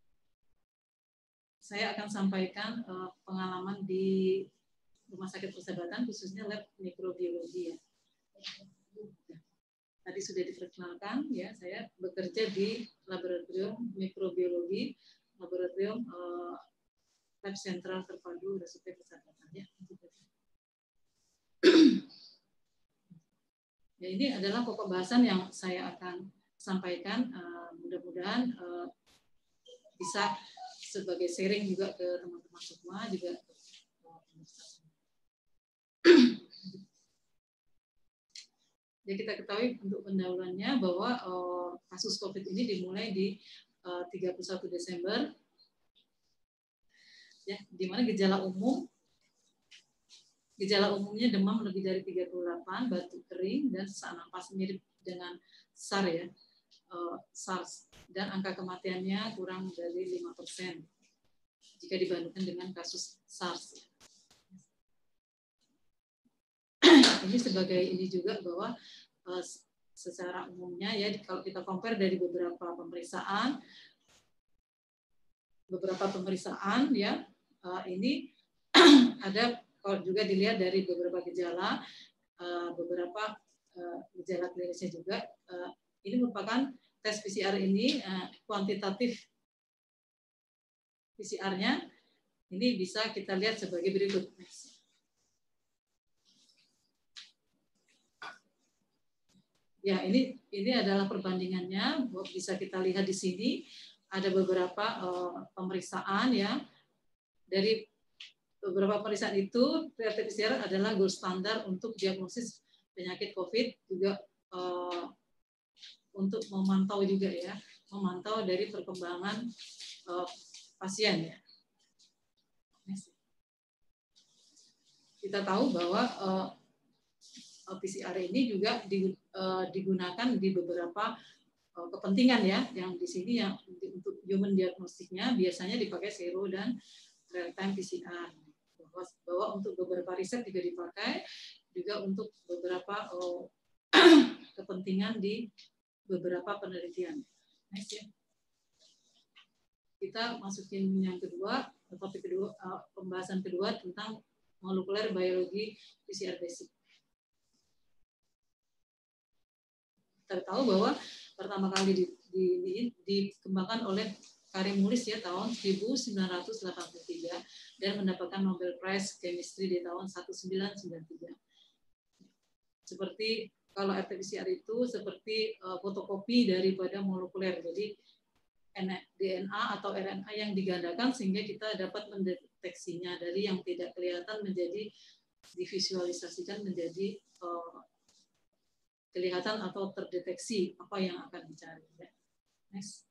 saya akan sampaikan uh, pengalaman di Rumah Sakit Persahabatan, khususnya lab mikrobiologi ya. Tadi sudah diperkenalkan ya, saya bekerja di laboratorium mikrobiologi, laboratorium uh, lab sentral terpadu R S U P Persahabatan ya. Ya, ini adalah pokok bahasan yang saya akan sampaikan, uh, mudah-mudahan uh, bisa sebagai sharing juga ke teman-teman semua, juga ke pemirsa semua. Ya, kita ketahui untuk pendahuluannya bahwa uh, kasus COVID ini dimulai di uh, tiga puluh satu Desember, ya, di mana gejala umum Gejala umumnya demam lebih dari tiga puluh delapan, batuk kering, dan sesak napas mirip dengan SARS ya, uh, SARS. Dan angka kematiannya kurang dari lima persen jika dibandingkan dengan kasus SARS. Ini sebagai ini juga bahwa uh, secara umumnya ya, kalau kita compare dari beberapa pemeriksaan, beberapa pemeriksaan ya, uh, ini ada. Kalau juga dilihat dari beberapa gejala, beberapa gejala klinisnya juga, ini merupakan tes P C R ini kuantitatif P C R-nya, ini bisa kita lihat sebagai berikut. Ya, ini ini adalah perbandingannya, bisa kita lihat di sini ada beberapa pemeriksaan ya dari beberapa pemeriksaan itu. R T P C R adalah gold standar untuk diagnosis penyakit COVID, juga uh, untuk memantau juga ya, memantau dari perkembangan uh, pasien ya. Kita tahu bahwa uh, P C R ini juga di, uh, digunakan di beberapa uh, kepentingan ya, yang di sini yang di, untuk human diagnostiknya biasanya dipakai sero dan real time P C R. Bahwa, bahwa untuk beberapa riset juga dipakai, juga untuk beberapa oh, kepentingan di beberapa penelitian. Nice, ya. Kita masukin yang kedua, topik kedua, uh, pembahasan kedua tentang molekuler biologi P C R basic. Kita tahu bahwa pertama kali di, di, di, dikembangkan oleh Karim Mullis ya tahun seribu sembilan ratus delapan puluh tiga dan mendapatkan Nobel Prize Chemistry di tahun seribu sembilan ratus sembilan puluh tiga. Seperti kalau R T P C R itu seperti uh, fotokopi daripada molekuler, jadi D N A atau R N A yang digandakan sehingga kita dapat mendeteksinya dari yang tidak kelihatan menjadi divisualisasikan menjadi uh, kelihatan atau terdeteksi apa yang akan dicari. Ya. Next.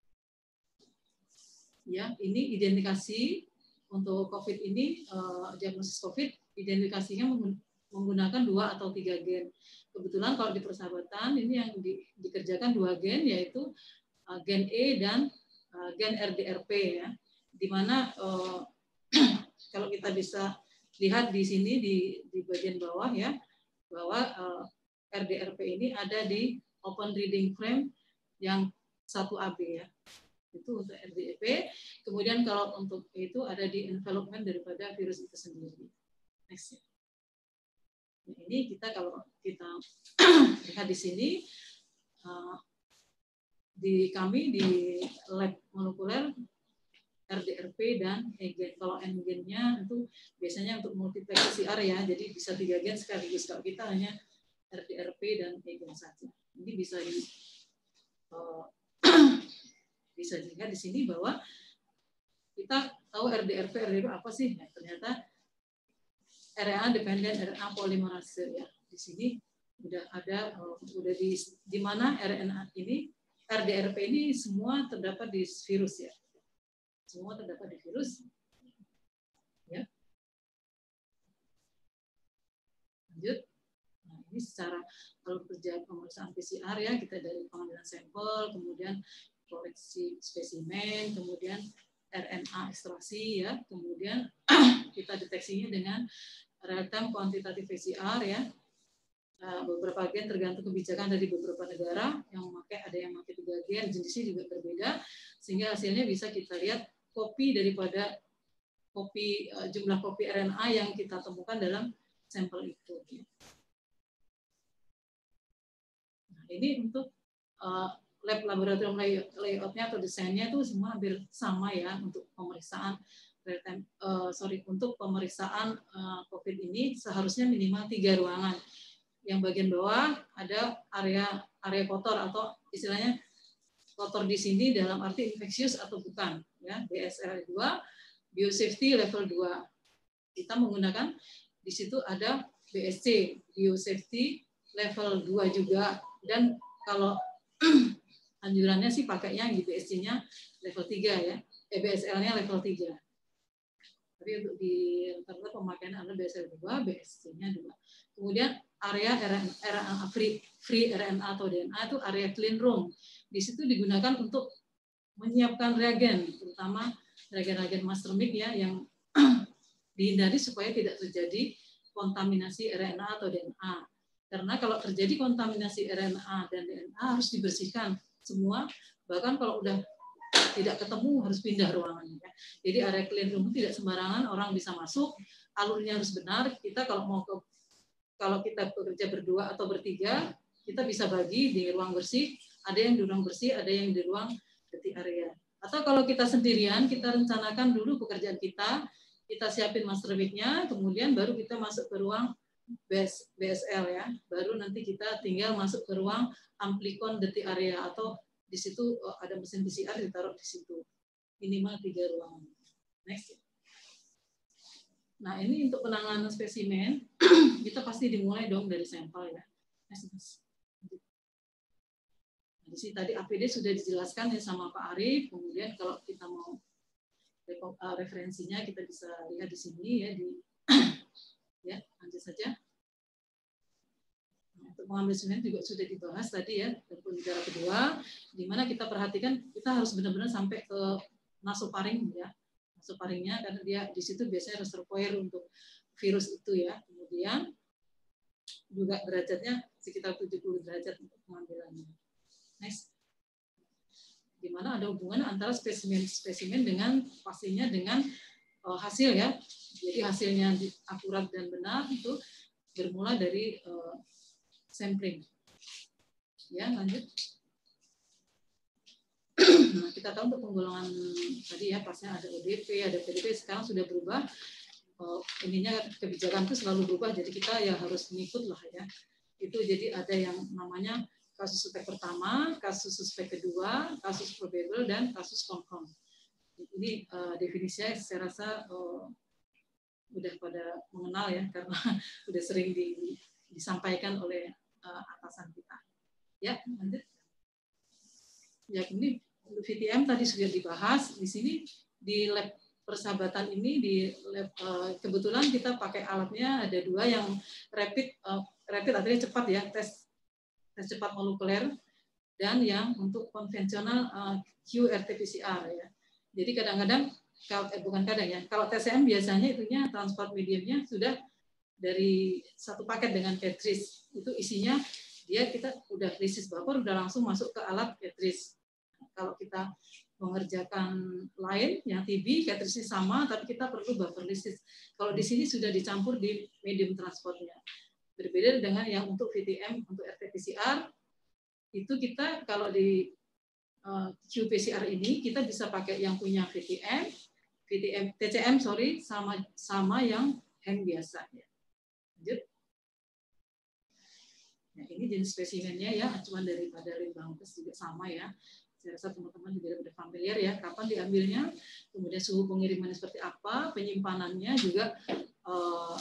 Ya, ini identifikasi untuk COVID ini, uh, diagnosis COVID, identifikasinya menggunakan dua atau tiga gen. Kebetulan kalau di persahabatan ini yang di, dikerjakan dua gen, yaitu uh, gen E dan uh, gen R D R P ya. Di mana uh, kalau kita bisa lihat di sini di, di bagian bawah ya, bahwa uh, R D R P ini ada di open reading frame yang satu A B ya. Itu untuk R D R P. Kemudian kalau untuk itu ada di envelopment daripada virus itu sendiri. Next. Nah, ini kita kalau kita lihat di sini uh, di kami di lab molekuler R D R P dan E-gen. Kalau N-gennya itu biasanya untuk multiplex P C R ya, jadi bisa tiga gen sekaligus. Kalau kita hanya R D R P dan E-gen saja. Ini bisa di uh, bisa dilihat di sini bahwa kita tahu R D R P, R D R P apa sih? Nah, ternyata R N A dependent R N A polymerase ya. Di sini udah ada, uh, udah di di mana R N A ini, R D R P ini semua terdapat di virus ya. Semua terdapat di virus. Ya. Lanjut. Nah, ini secara kalau kerja pemeriksaan P C R ya, kita dari pengambilan sampel, kemudian koleksi spesimen, kemudian R N A ekstraksi ya, kemudian kita deteksinya dengan real time quantitative P C R ya. Nah, beberapa gen tergantung kebijakan dari beberapa negara yang memakai, ada yang memakai tiga gen, jenisnya juga berbeda, sehingga hasilnya bisa kita lihat kopi daripada kopi jumlah kopi R N A yang kita temukan dalam sampel itu. Nah, ini untuk uh, lab laboratorium layoutnya atau desainnya itu semua hampir sama ya untuk pemeriksaan real time, uh, sorry untuk pemeriksaan uh, COVID ini seharusnya minimal tiga ruangan. Yang bagian bawah ada area area kotor atau istilahnya kotor di sini dalam arti infeksius atau bukan ya, B S L dua, biosafety level dua. Kita menggunakan di situ ada B S C, biosafety level dua juga, dan kalau anjurannya sih pakainya di B S C-nya level tiga ya, eh, B S L-nya level tiga. Tapi untuk di rata-rata pemakaian ada B S L dua, B S C-nya dua. Kemudian area R N A free, free R N A atau D N A itu area clean room. Di situ digunakan untuk menyiapkan reagen, terutama reagen-reagen master mic ya, yang dihindari supaya tidak terjadi kontaminasi R N A atau D N A. Karena kalau terjadi kontaminasi R N A dan D N A harus dibersihkan semua, bahkan kalau udah tidak ketemu harus pindah ruangannya. Jadi area clean room tidak sembarangan orang bisa masuk, alurnya harus benar. Kita kalau mau ke kalau kita bekerja berdua atau bertiga, kita bisa bagi di ruang bersih, ada yang di ruang bersih, ada yang di ruang dirty area. Atau kalau kita sendirian, kita rencanakan dulu pekerjaan kita, kita siapin master mic-nya, kemudian baru kita masuk ke ruang B S L ya, baru nanti kita tinggal masuk ke ruang amplicon dirty area, atau di situ ada mesin P C R ditaruh di situ, minimal tiga ruangan. Next. Nah ini untuk penanganan spesimen kita pasti dimulai dong dari sampel ya. Next. Nah, di sini tadi A P D sudah dijelaskan ya sama Pak Arief. Kemudian kalau kita mau referensinya kita bisa lihat di sini ya, di ya lanjut saja. Untuk mengambil spesimen juga sudah dibahas tadi ya, dalam negara kedua, di mana kita perhatikan kita harus benar-benar sampai ke nasofaring ya, nasofaringnya, karena dia di situ biasanya reservoir untuk virus itu ya. Kemudian juga derajatnya sekitar tujuh puluh derajat untuk pengambilannya. Next. Di mana ada hubungan antara spesimen-spesimen dengan pastinya dengan uh, hasil ya. Jadi hasilnya akurat dan benar itu bermula dari uh, sampling. Ya, lanjut. Nah, kita tahu untuk penggolongan tadi ya, pasnya ada O D P, ada P D P, sekarang sudah berubah. Oh, ininya kebijakan itu selalu berubah, jadi kita ya harus mengikut lah ya. Itu jadi ada yang namanya kasus suspek pertama, kasus suspek kedua, kasus probable, dan kasus confirm. Ini uh, definisinya saya rasa uh, udah pada mengenal ya, karena udah sering di, disampaikan oleh uh, atasan kita. Ya, lanjut. Ya, ini V T M tadi sudah dibahas. Di sini di lab persahabatan ini di lab, uh, kebetulan kita pakai alatnya ada dua, yang rapid, uh, rapid artinya cepat ya, tes tes cepat molekuler, dan yang untuk konvensional uh, Q R T P C R ya. Jadi kadang-kadang kalau eh, bukan kadang ya, kalau T C M biasanya itunya transport mediumnya sudah dari satu paket dengan cartridge, itu isinya dia kita udah krisis vapor, udah langsung masuk ke alat cartridge. Kalau kita mengerjakan lain yang T B, cartridge sama, tapi kita perlu buffer lysis. Kalau di sini sudah dicampur di medium transportnya. Berbeda dengan yang untuk V T M, untuk R T P C R, itu kita kalau di uh, Q P C R ini kita bisa pakai yang punya V T M, V T M, T C M sorry, sama sama yang hand biasa ya. Lanjut. Nah, ini jenis spesimennya ya, acuan daripada Litbangkes juga sama ya. Saya rasa teman-teman juga sudah familiar ya, kapan diambilnya, kemudian suhu pengirimannya seperti apa, penyimpanannya juga uh,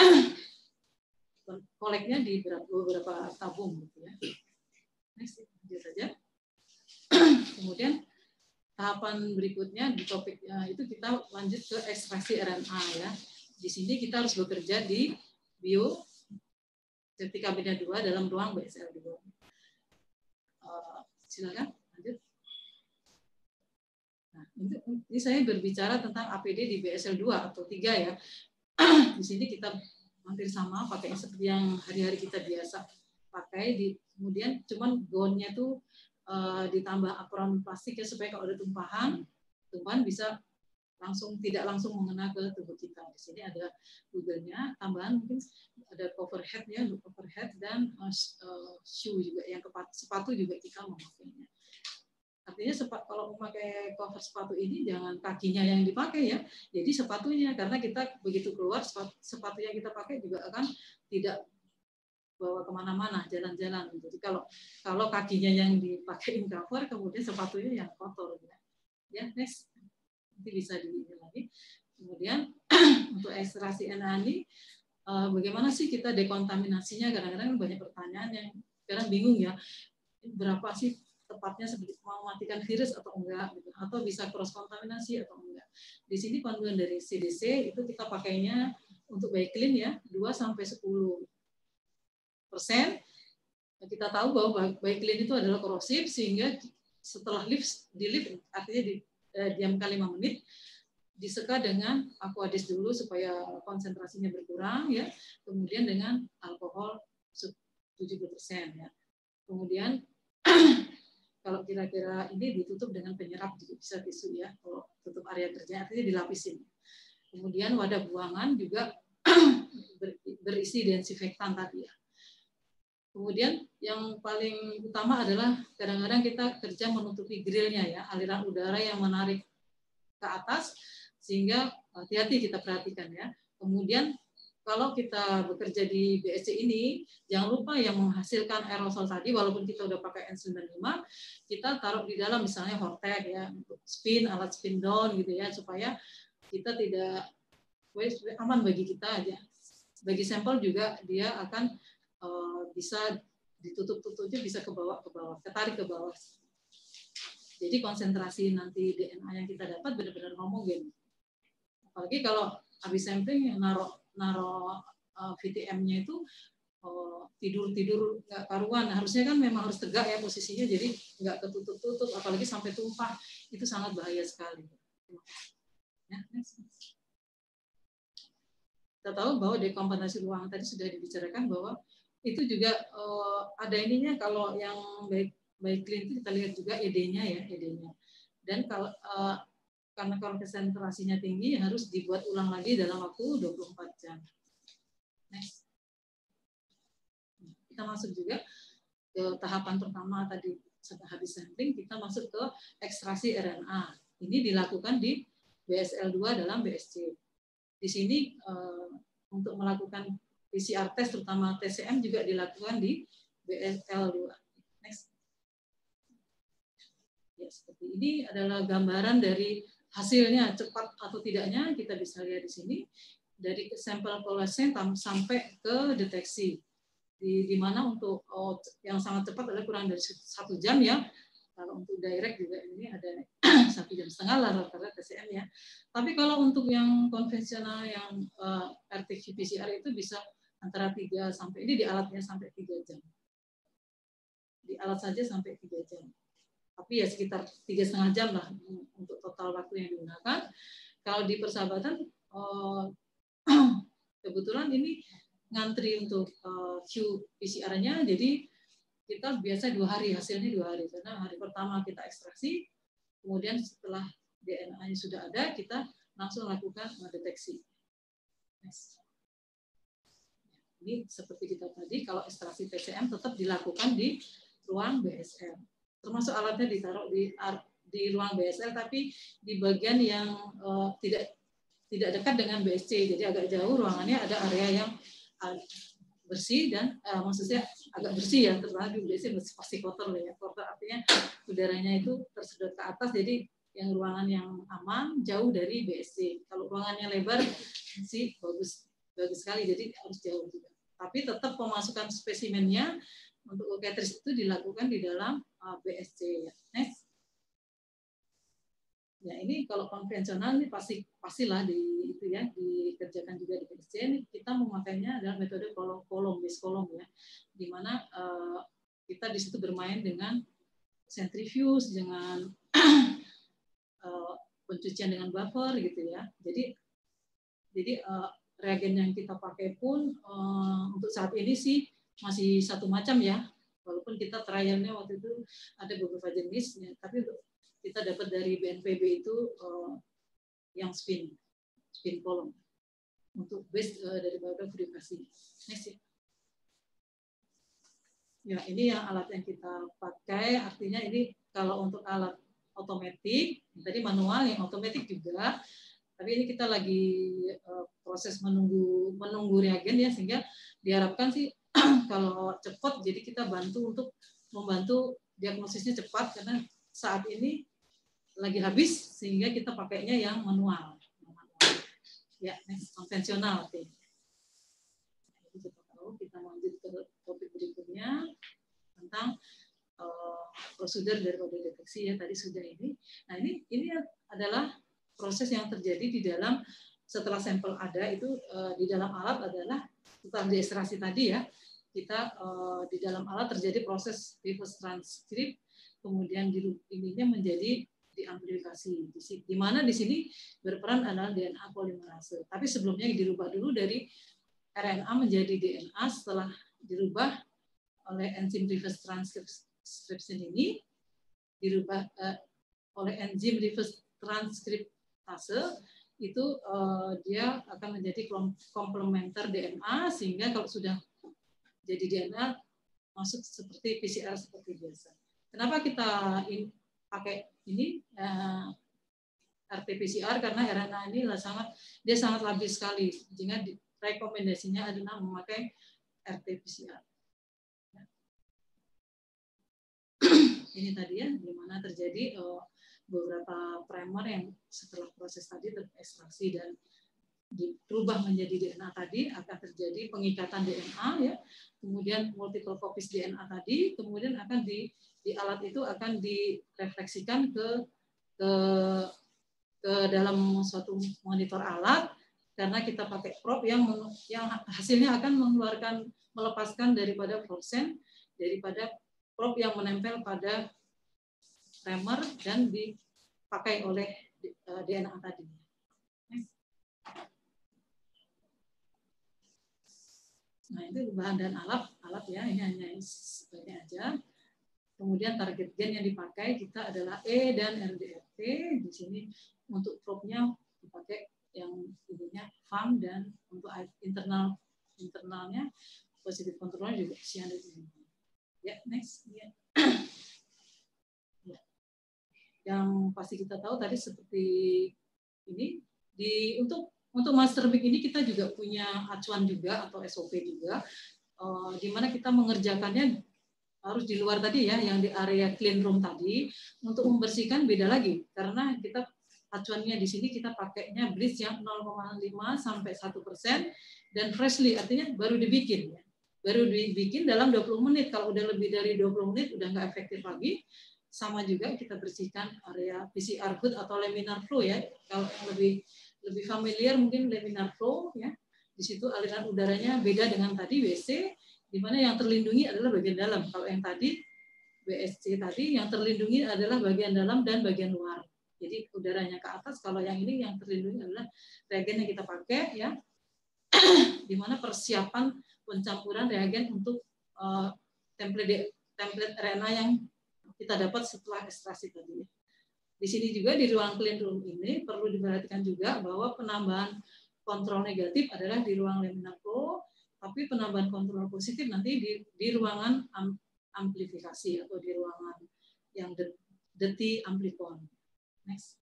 koleknya di beberapa tabung gitu ya. Next, lanjut saja. Kemudian tahapan berikutnya di topiknya itu kita lanjut ke ekstraksi R N A ya. Di sini kita harus bekerja di bio safety cabinnya dua dalam ruang B S L dua. Uh, silakan lanjut. Nah, ini saya berbicara tentang A P D di B S L dua atau tiga ya. Di sini kita hampir sama pakai seperti yang hari-hari kita biasa pakai. Di, kemudian cuman gownnya tuh uh, ditambah apron plastik ya supaya kalau ada tumpahan, tumpahan bisa langsung tidak langsung mengena ke tubuh kita. Di sini ada google-nya, tambahan mungkin ada cover head ya, cover head dan uh, shoe juga yang kepat, sepatu juga kita memakainya. Artinya sepat, kalau memakai cover sepatu ini jangan kakinya yang dipakai ya, jadi sepatunya, karena kita begitu keluar sepatu, sepatu yang kita pakai juga akan tidak bawa kemana-mana, jalan-jalan. Jadi kalau kalau kakinya yang dipakai cover, kemudian sepatunya yang kotor ya. Ya, next. Nanti bisa dilihat lagi. Kemudian untuk ekstraksi N A ini bagaimana sih kita dekontaminasinya? Kadang-kadang banyak pertanyaan yang kadang bingung ya, berapa sih tepatnya seperti mematikan virus atau enggak, gitu. Atau bisa cross kontaminasi atau enggak. Di sini panduan dari C D C itu kita pakainya untuk Biclean ya dua sampai sepuluh persen. Kita tahu bahwa Biclean itu adalah korosif sehingga setelah lift di lift artinya di diamkan lima menit, diseka dengan aquadis dulu supaya konsentrasinya berkurang ya, kemudian dengan alkohol tujuh puluh persen ya. Kemudian kalau kira-kira ini ditutup dengan penyerap juga bisa tisu ya, kalau tutup area kerja artinya dilapisin. Kemudian wadah buangan juga berisi desinfektan tadi ya. Kemudian yang paling utama adalah kadang-kadang kita kerja menutupi grillnya ya, aliran udara yang menarik ke atas, sehingga hati-hati kita perhatikan ya. Kemudian kalau kita bekerja di B S C ini, jangan lupa yang menghasilkan aerosol tadi, walaupun kita udah pakai N sembilan puluh lima, kita taruh di dalam misalnya Hortec ya, untuk spin, alat spin down gitu ya, supaya kita tidak aman bagi kita aja. Bagi sampel juga dia akan Uh, bisa ditutup-tutupnya bisa ke bawah ke bawah, ketarik ke bawah. Jadi konsentrasi nanti D N A yang kita dapat benar-benar homogen. Apalagi kalau habis sampling naro naro uh, V T M-nya itu uh, tidur-tidur nggak karuan. Harusnya kan memang harus tegak ya posisinya, jadi nggak ketutup-tutup, apalagi sampai tumpah, itu sangat bahaya sekali. Ya, next. Kita tahu bahwa dekomponasi ruangan tadi sudah dibicarakan bahwa itu juga uh, ada ininya, kalau yang baik baik clean itu kita lihat juga E D-nya ya, E D-nya. Dan kalau uh, karena kalau konsentrasinya tinggi harus dibuat ulang lagi dalam waktu dua puluh empat jam. Next. Kita masuk juga ke tahapan pertama tadi setelah habis sampling, kita masuk ke ekstraksi R N A. Ini dilakukan di B S L dua dalam B S C. Di sini uh, untuk melakukan P C R test terutama T C M juga dilakukan di B S L dua. Next. Ya, seperti ini adalah gambaran dari hasilnya cepat atau tidaknya, kita bisa lihat di sini dari sampel polisen sampai ke deteksi. Di, di mana untuk oh, yang sangat cepat adalah kurang dari satu jam ya. Kalau untuk direct juga ini ada satu jam setengah lah rata-rata T C M ya. Tapi kalau untuk yang konvensional yang uh, R T P C R itu bisa antara tiga sampai, ini di alatnya sampai tiga jam. Di alat saja sampai tiga jam. Tapi ya sekitar tiga setengah jam lah untuk total waktu yang digunakan. Kalau di persahabatan, uh, kebetulan ini ngantri untuk uh, Q P C R-nya, jadi kita biasa dua hari, hasilnya dua hari. Karena hari pertama kita ekstraksi, kemudian setelah D N A-nya sudah ada, kita langsung lakukan deteksi. Next. Ini seperti kita tadi, kalau ekstraksi T C M tetap dilakukan di ruang B S L. Termasuk alatnya ditaruh di di ruang B S L, tapi di bagian yang uh, tidak tidak dekat dengan B S C. Jadi agak jauh ruangannya, ada area yang uh, bersih dan uh, maksudnya agak bersih ya, terutama di B S C pasti kotor ya. Kotor artinya udaranya itu tersedot ke atas, jadi yang ruangan yang aman jauh dari B S C. Kalau ruangannya lebar sih bagus bagus sekali, jadi harus jauh juga. Tapi tetap pemasukan spesimennya untuk uketris itu dilakukan di dalam B S C. Next. Ya ini kalau konvensional ini pasti pastilah di itu ya dikerjakan juga di P S C. Kita memakainya adalah metode kolom kolom base kolom ya, di mana uh, kita di situ bermain dengan centrifuge, dengan uh, pencucian dengan buffer gitu ya. Jadi jadi uh, reagen yang kita pakai pun uh, untuk saat ini sih masih satu macam ya. Walaupun kita trialnya waktu itu ada beberapa jenis, ya, tapi untuk kita dapat dari B N P B itu uh, yang spin, spin kolom untuk base uh, daripada purifikasi. Next ya. Ya, ini yang alat yang kita pakai. Artinya ini kalau untuk alat otomatis, tadi manual, yang otomatis juga. Tapi ini kita lagi uh, proses menunggu menunggu reagen ya, sehingga diharapkan sih kalau cepat, jadi kita bantu untuk membantu diagnosisnya cepat karena saat ini lagi habis, sehingga kita pakainya yang manual. Ya, next, konvensional. Oke. Kita tahu, kita lanjut ke topik berikutnya tentang uh, prosedur dari kode deteksi ya, tadi sudah ini. Nah ini ini adalah proses yang terjadi di dalam setelah sampel ada itu uh, di dalam alat adalah setelah diekstraksi tadi ya, kita uh, di dalam alat terjadi proses reverse transcript, kemudian di ininya menjadi diamplifikasi, di mana di sini berperan adalah D N A polimerase. Tapi sebelumnya dirubah dulu dari R N A menjadi D N A setelah dirubah oleh enzim reverse transcription ini, dirubah uh, oleh enzim reverse transkriptase itu uh, dia akan menjadi komplementer D N A, sehingga kalau sudah jadi D N A masuk seperti P C R seperti biasa. Kenapa kita in, pakai ini uh, R T P C R? Karena R N A ini sangat dia sangat labil sekali, sehingga rekomendasinya adalah memakai R T P C R. Ya. Ini tadi ya, di mana terjadi uh, beberapa primer yang setelah proses tadi terekstraksi dan dirubah menjadi D N A tadi, akan terjadi pengikatan D N A ya, kemudian multiple copies D N A tadi, kemudian akan di di alat itu akan direfleksikan ke ke ke dalam suatu monitor alat, karena kita pakai probe yang yang hasilnya akan mengeluarkan melepaskan daripada fluorescent, daripada probe yang menempel pada primer dan dipakai oleh D N A tadi. Nah, itu bahan dan alat, alat ya, ini hanya sebagai aja. Kemudian target gen yang dipakai kita adalah E dan R D R T. Di sini untuk probe-nya dipakai yang ininya F A M, dan untuk internal internalnya positif kontrolnya juga cyanide. Ya, next. Ya. Ya. Yang pasti kita tahu tadi seperti ini di untuk Untuk master big ini kita juga punya acuan juga atau S O P juga, uh, di mana kita mengerjakannya harus di luar tadi ya, yang di area clean room tadi. Untuk membersihkan beda lagi, karena kita acuannya di sini kita pakainya bleach yang nol koma lima sampai satu persen dan freshly, artinya baru dibikin ya. Baru dibikin dalam dua puluh menit. Kalau udah lebih dari dua puluh menit udah nggak efektif lagi. Sama juga kita bersihkan area P C R hood atau laminar flow ya. Kalau yang lebih lebih familiar mungkin laminar flow ya. Di situ aliran udaranya beda dengan tadi W C, di mana yang terlindungi adalah bagian dalam. Kalau yang tadi W S C tadi yang terlindungi adalah bagian dalam dan bagian luar. Jadi udaranya ke atas. Kalau yang ini yang terlindungi adalah reagen yang kita pakai ya. Di mana persiapan pencampuran reagen untuk uh, template template R N A yang kita dapat setelah ekstraksi tadi. Di sini juga di ruang clean room ini perlu diperhatikan juga bahwa penambahan kontrol negatif adalah di ruang laminar flow, tapi penambahan kontrol positif nanti di, di ruangan amplifikasi atau di ruangan yang dirty amplicon. Next.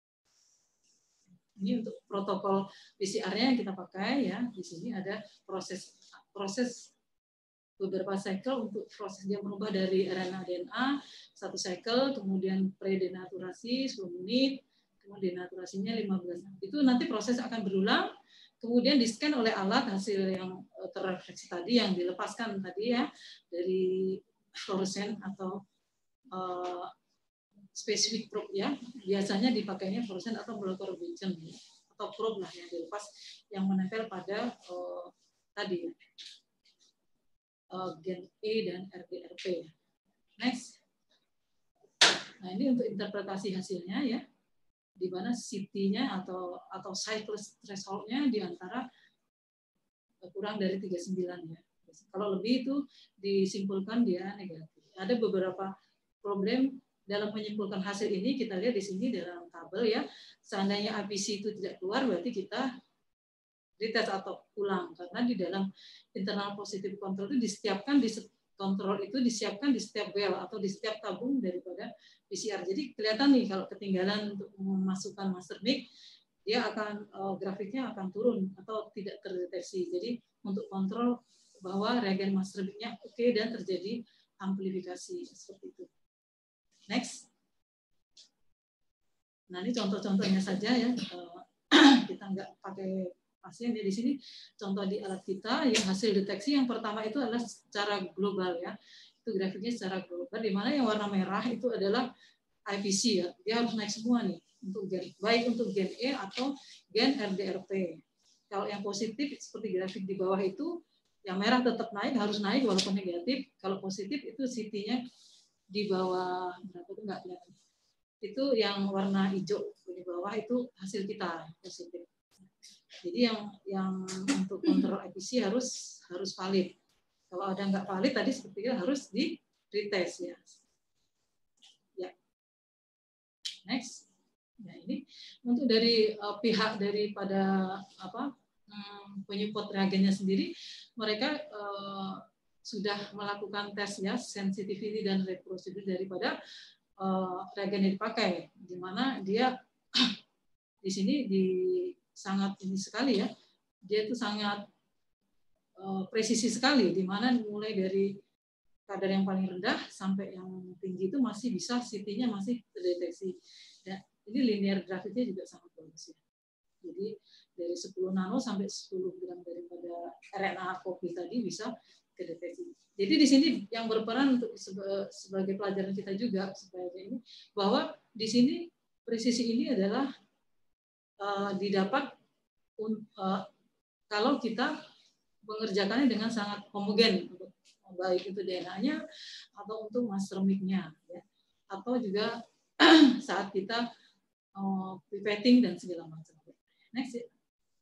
Ini untuk protokol P C R-nya yang kita pakai ya. Di sini ada proses proses beberapa cycle untuk proses dia merubah dari R N A D N A, satu cycle, kemudian pre-denaturasi sepuluh menit, kemudian denaturasinya lima belas menit. Itu nanti proses akan berulang, kemudian di-scan oleh alat hasil yang terrefleksi tadi, yang dilepaskan tadi ya, dari fluorescent atau uh, specific probe ya, biasanya dipakainya fluorescent atau molecular region atau probe lah yang dilepas yang menempel pada uh, tadi uh, gen E dan R D R P. Next. Nah, ini untuk interpretasi hasilnya ya, di mana C T-nya atau atau cycles threshold-nya di antara kurang dari tiga puluh sembilan ya. Kalau lebih itu disimpulkan dia negatif. Ada beberapa problem dalam menyimpulkan hasil ini, kita lihat di sini dalam tabel ya. Seandainya A B C itu tidak keluar, berarti kita retest atau ulang, karena di dalam internal positive control itu disiapkan di kontrol itu disiapkan di setiap well atau di setiap tabung daripada P C R. Jadi kelihatan nih kalau ketinggalan untuk memasukkan master mic, dia akan uh, grafiknya akan turun atau tidak terdeteksi. Jadi untuk kontrol bahwa reagen master mic-nya oke okay, dan terjadi amplifikasi seperti itu. Next. Nah, ini contoh-contohnya saja ya. Uh, kita nggak pakai pasien ya di sini contoh di alat kita yang hasil deteksi yang pertama itu adalah secara global ya, itu grafiknya secara global, di mana yang warna merah itu adalah I P C ya, dia harus naik semua nih untuk gen, baik untuk gen E atau gen R D R P. Kalau yang positif seperti grafik di bawah itu yang merah tetap naik, harus naik walaupun negatif. Kalau positif itu C T-nya di bawah berapa itu nggak kelihatan, itu yang warna hijau di bawah itu hasil kita positif. Jadi yang yang untuk kontrol I P C harus harus valid. Kalau ada nggak valid tadi sepertinya harus di retest ya. Ya. Next. Nah ini untuk dari uh, pihak daripada apa um, penyupport reagennya sendiri, mereka uh, sudah melakukan tes ya sensitivity dan reproducibility daripada uh, reagen yang dipakai, di mana dia di sini di sangat ini sekali ya, dia itu sangat uh, presisi sekali, di mana mulai dari kadar yang paling rendah sampai yang tinggi itu masih bisa C T-nya masih terdeteksi. Ya, ini linear grafiknya juga sangat bagus ya. Jadi dari sepuluh nano sampai sepuluh gram daripada R N A COVID tadi bisa terdeteksi. Jadi di sini yang berperan untuk sebagai pelajaran kita juga supaya ini bahwa di sini presisi ini adalah Uh, didapat uh, kalau kita mengerjakannya dengan sangat homogen, untuk baik itu D N A-nya atau untuk master mic-nya, ya. Atau juga saat kita uh, pipetting dan segala macam. Next, ya.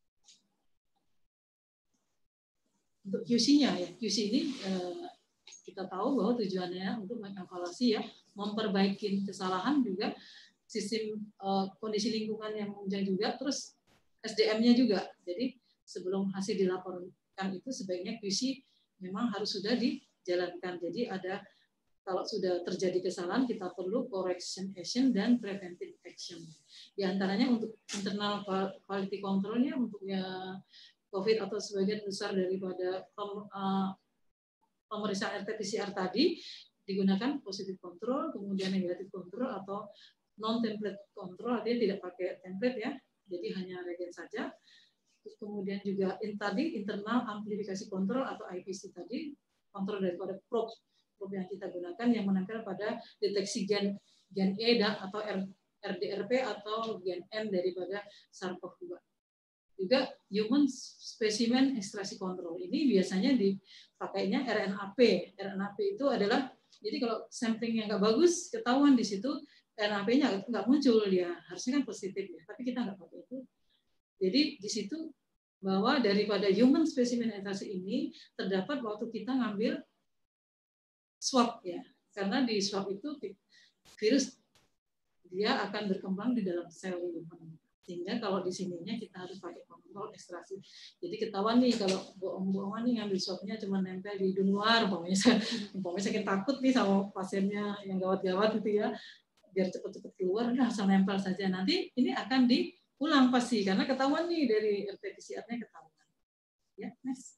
Untuk Q C-nya ya, Q C ini uh, kita tahu bahwa tujuannya untuk mengevaluasi ya, memperbaiki kesalahan juga. Sistem uh, kondisi lingkungan yang menunjang juga, terus S D M-nya juga. Jadi sebelum hasil dilaporkan itu sebaiknya Q C memang harus sudah dijalankan. Jadi ada kalau sudah terjadi kesalahan kita perlu correction action dan preventive action. Di antaranya untuk internal quality control-nya untuk ya COVID atau sebagian besar daripada pem, uh, pemeriksaan R T P C R tadi digunakan positive control, kemudian negative control atau non-template control, artinya tidak pakai template ya, jadi hanya reagen saja. Terus kemudian juga in, tadi internal amplifikasi control atau I P C tadi, kontrol daripada probe, probe yang kita gunakan yang menempel pada deteksi gen gen E dan atau R D R P atau gen M daripada SARS CoV dua. Juga human specimen extraction control, ini biasanya dipakainya R N A P. R N A P itu adalah, jadi kalau sampling yang nggak bagus ketahuan di situ R N A P-nya nggak muncul, dia harusnya kan positif ya, tapi kita nggak pakai itu. Jadi di situ bahwa daripada human specimen extraction ini terdapat waktu kita ngambil swab ya, karena di swab itu virus dia akan berkembang di dalam sel human, sehingga kalau di sininya kita harus pakai kontrol ekstraksi. Jadi ketahuan nih kalau bohong-bohongan nih ngambil swabnya cuma nempel di hidung luar, umpamanya umpamanya sakit takut nih sama pasiennya yang gawat-gawat gitu ya, biar cepat-cepat keluar, udah asal nempel saja. Nanti ini akan diulang pasti, karena ketahuan nih dari R T P C R-nya ketahuan. Ya, next.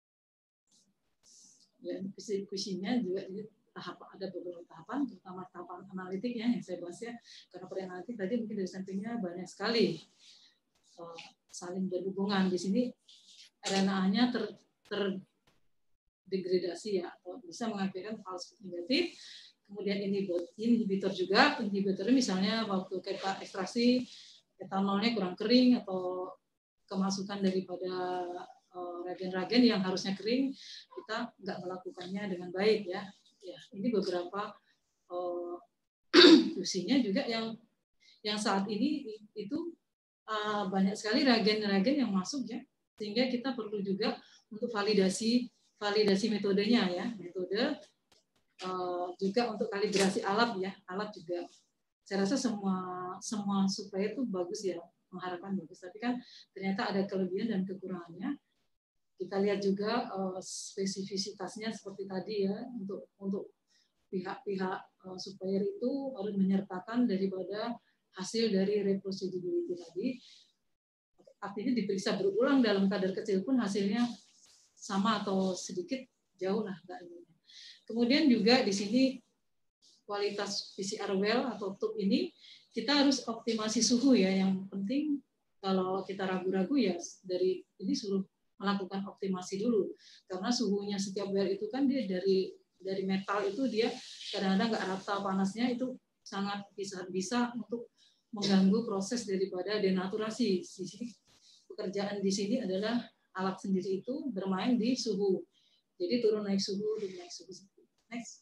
Ya, kuisinya juga tahap, ada beberapa tahapan, terutama tahapan analitik ya, yang saya bahas ya, karena pre-analitik tadi mungkin dari sampingnya banyak sekali uh, saling berhubungan. Di sini R N A-nya ter, terdegradasi ya, atau bisa mengakibatkan false negatif. kemudian inhibitor juga, inhibitor misalnya waktu kita ekstraksi etanolnya kurang kering atau kemasukan daripada reagen-reagen yang harusnya kering, kita nggak melakukannya dengan baik ya. Ya, ini beberapa uh, fungsinya juga yang yang saat ini itu uh, banyak sekali reagen-reagen yang masuk ya, sehingga kita perlu juga untuk validasi validasi metodenya ya, metode uh, juga untuk kalibrasi alat ya, alat juga. Saya rasa semua semua supaya itu bagus ya, mengharapkan bagus, tapi kan ternyata ada kelebihan dan kekurangannya. Kita lihat juga uh, spesifisitasnya seperti tadi ya, untuk untuk pihak-pihak uh, supplier itu harus menyertakan daripada hasil dari reproducibility tadi. Artinya diperiksa berulang dalam kadar kecil pun hasilnya sama atau sedikit jauh lah. Kemudian juga di sini kualitas P C R well atau tube ini kita harus optimasi suhu ya. Yang penting kalau kita ragu-ragu ya dari ini suruh melakukan optimasi dulu, karena suhunya setiap well itu kan dia dari dari metal itu dia kadang-kadang nggak rata panasnya, itu sangat bisa bisa untuk mengganggu proses daripada denaturasi. Di sini pekerjaan di sini adalah alat sendiri itu bermain di suhu, jadi turun naik suhu, turun naik suhu. Next.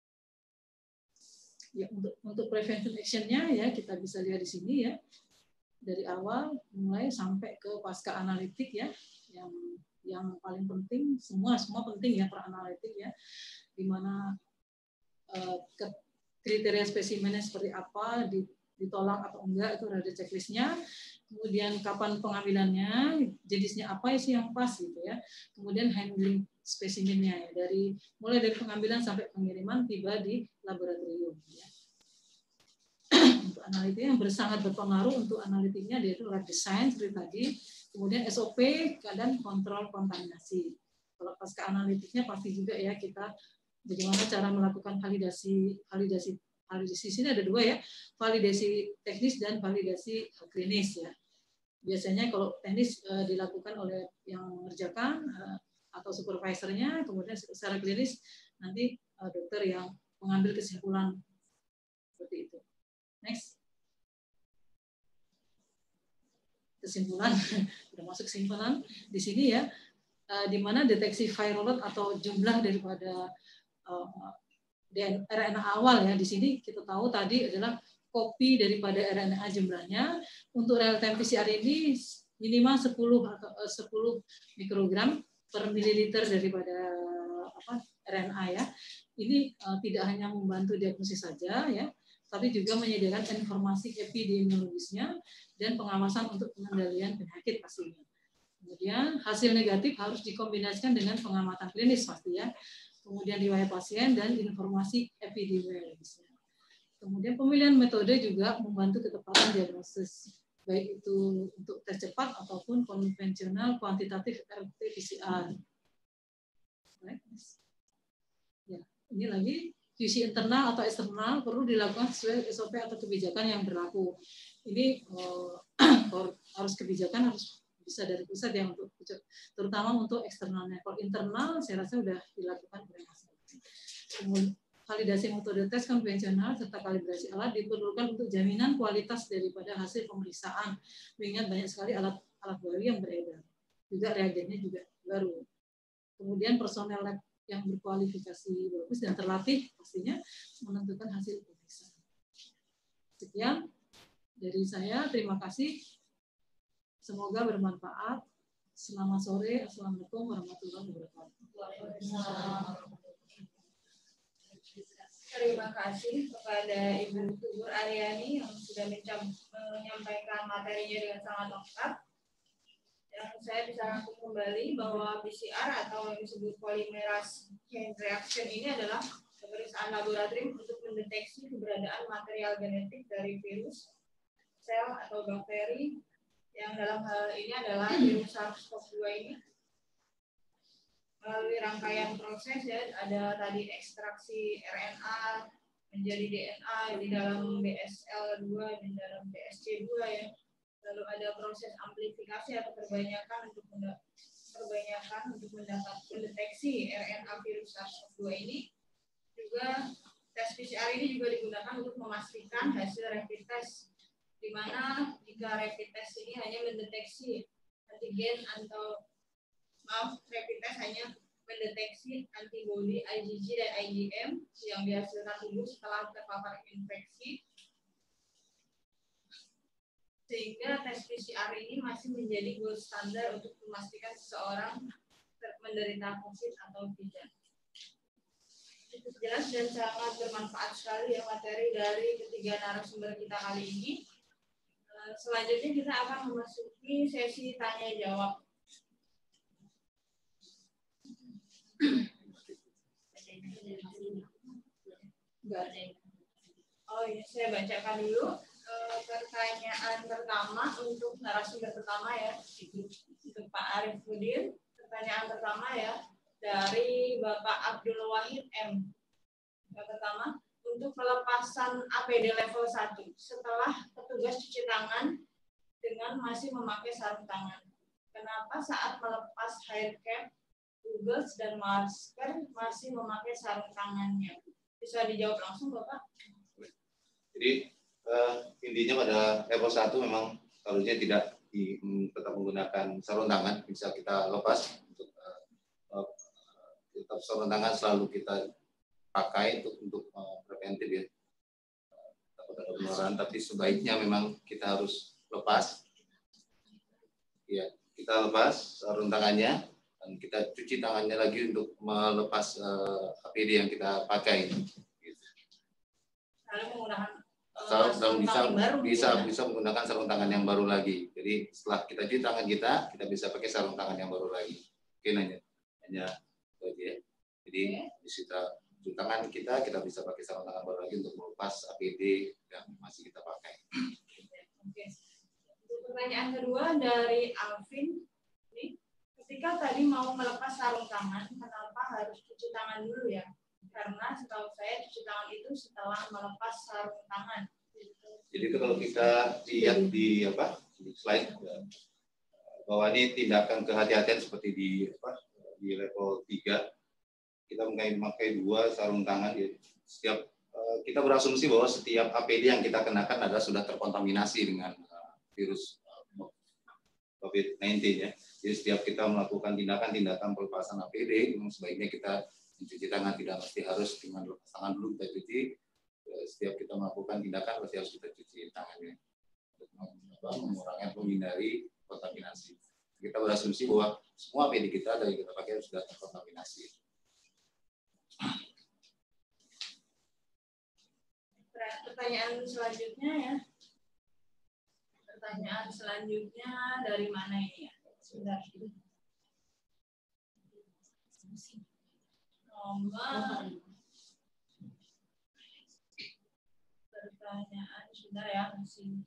Ya, untuk untuk preventive action-nya ya kita bisa lihat di sini ya, dari awal mulai sampai ke pasca analitik ya, yang yang paling penting semua semua penting ya per analitik ya, di mana uh, kriteria spesimennya seperti apa, ditolak atau enggak itu ada checklistnya, kemudian kapan pengambilannya, jenisnya apa sih yang pas gitu ya, kemudian handling spesimennya ya, dari mulai dari pengambilan sampai pengiriman tiba di laboratorium ya. Untuk analitik yang sangat berpengaruh untuk analitiknya yaitu lab design seperti tadi, kemudian S O P dan kontrol kontaminasi. Kalau pasca analitiknya pasti juga ya kita bagaimana cara melakukan validasi validasi validasi sini ada dua ya, validasi teknis dan validasi klinis ya. Biasanya kalau teknis uh, dilakukan oleh yang mengerjakan uh, atau supervisornya, kemudian secara klinis nanti uh, dokter yang mengambil kesimpulan seperti itu. Next. Kesimpulan, sudah masuk kesimpulan di sini ya, uh, di mana deteksi viral load atau jumlah daripada uh, R N A awal ya, di sini kita tahu tadi adalah kopi daripada R N A jumlahnya. Untuk real time P C R ini minimal sepuluh mikrogram per mililiter daripada apa, R N A ya. Ini uh, tidak hanya membantu diagnosis saja ya, tapi juga menyediakan informasi epidemiologisnya dan pengawasan untuk pengendalian penyakit pastinya. Kemudian hasil negatif harus dikombinasikan dengan pengamatan klinis pasti ya. Kemudian riwayat pasien dan informasi epidemiologisnya. Kemudian pemilihan metode juga membantu ketepatan diagnosis, baik itu untuk tes cepat ataupun konvensional kuantitatif R T P C R. Ya, ini lagi Q C internal atau eksternal perlu dilakukan sesuai S O P atau kebijakan yang berlaku. Ini oh, harus kebijakan harus bisa dari pusat ya, untuk terutama untuk eksternalnya. Kalau internal saya rasa sudah dilakukan oleh masing-masing. Kemudian validasi metode tes konvensional serta kalibrasi alat diperlukan untuk jaminan kualitas daripada hasil pemeriksaan. Mengingat banyak sekali alat alat baru yang beredar. Juga reagennya juga baru. Kemudian personel lab yang berkualifikasi bagus dan terlatih pastinya menentukan hasil pemeriksaan. Sekian dari saya, terima kasih. Semoga bermanfaat. Selamat sore. Assalamualaikum warahmatullahi wabarakatuh. Terima kasih kepada Ibu Tugur Aryani yang sudah menyampaikan materinya dengan sangat lengkap. Dan saya bisa langsung kembali bahwa P C R atau yang disebut polymerase chain reaction ini adalah pemeriksaan laboratorium untuk mendeteksi keberadaan material genetik dari virus, sel atau bakteri, yang dalam hal ini adalah virus SARS CoV dua ini. Melalui rangkaian proses ya, ada tadi ekstraksi R N A menjadi D N A di dalam B S L dua dan dalam B S C dua ya. Lalu ada proses amplifikasi atau perbanyakan untuk perbanyakan untuk mendapat mendeteksi R N A virus SARS CoV dua ini. Juga tes P C R ini juga digunakan untuk memastikan hasil rapid test, di mana jika rapid test ini hanya mendeteksi antigen atau maaf rapid test hanya mendeteksi antibodi I G G dan I G M yang dihasilkan tubuh setelah terpapar infeksi, sehingga tes P C R ini masih menjadi gold standar untuk memastikan seseorang menderita COVID atau tidak. Cukup jelas dan sangat bermanfaat sekali ya materi dari ketiga narasumber kita kali ini. Selanjutnya kita akan memasuki sesi tanya jawab. Oh iya, saya bacakan dulu uh, pertanyaan pertama untuk narasumber pertama ya, untuk Pak Arifuddin. Pertanyaan pertama ya dari Bapak Abdul Wahid M. Yang pertama, untuk pelepasan A P D level satu setelah petugas cuci tangan dengan masih memakai sarung tangan. Kenapa saat melepas hair cap, goggles dan masker masih memakai sarung tangannya? Bisa dijawab langsung, Bapak? Jadi uh, intinya pada level satu memang harusnya tidak di, tetap menggunakan sarung tangan, bisa kita lepas untuk uh, uh, tetap sarung tangan selalu kita pakai untuk untuk uh, preventif ya, takut ada penularan, tapi sebaiknya memang kita harus lepas ya, kita lepas sarung tangannya dan kita cuci tangannya lagi untuk melepas uh, A P D yang kita pakai gitu. Lalu menggunakan Sarung, sarung bisa baru bisa ya? bisa menggunakan sarung tangan yang baru lagi. Jadi setelah kita cuci tangan kita, kita bisa pakai sarung tangan yang baru lagi. Oke, hanya hanya itu aja ya. Jadi di kita cuci tangan kita, kita bisa pakai sarung tangan baru lagi untuk melepas A P D yang masih kita pakai. Oke. Pertanyaan kedua dari Alvin. Ini, ketika tadi mau melepas sarung tangan, kenapa harus cuci tangan dulu ya? Karena setahu saya cuci tangan itu setelah melepas sarung tangan. Jadi itu kalau kita lihat di apa di slide bahwa ini tindakan kehati-hatian seperti di apa di level tiga, kita memakai dua sarung tangan ya. Setiap kita berasumsi bahwa setiap A P D yang kita kenakan adalah sudah terkontaminasi dengan virus COVID sembilan belas ya. Jadi setiap kita melakukan tindakan-tindakan pelepasan A P D, sebaiknya kita mencuci tangan, tidak mesti harus dengan lepas tangan dulu kita cuci. Setiap kita melakukan tindakan pasti harus kita cuci tangannya untuk mengurangi atau menghindari kontaminasi. Kita berasumsi bahwa semua A P D kita dari kita pakai sudah terkontaminasi. Pertanyaan selanjutnya ya. Pertanyaan selanjutnya dari mana ini ya? Sebentar. Nomor pertanyaan sudah ya masih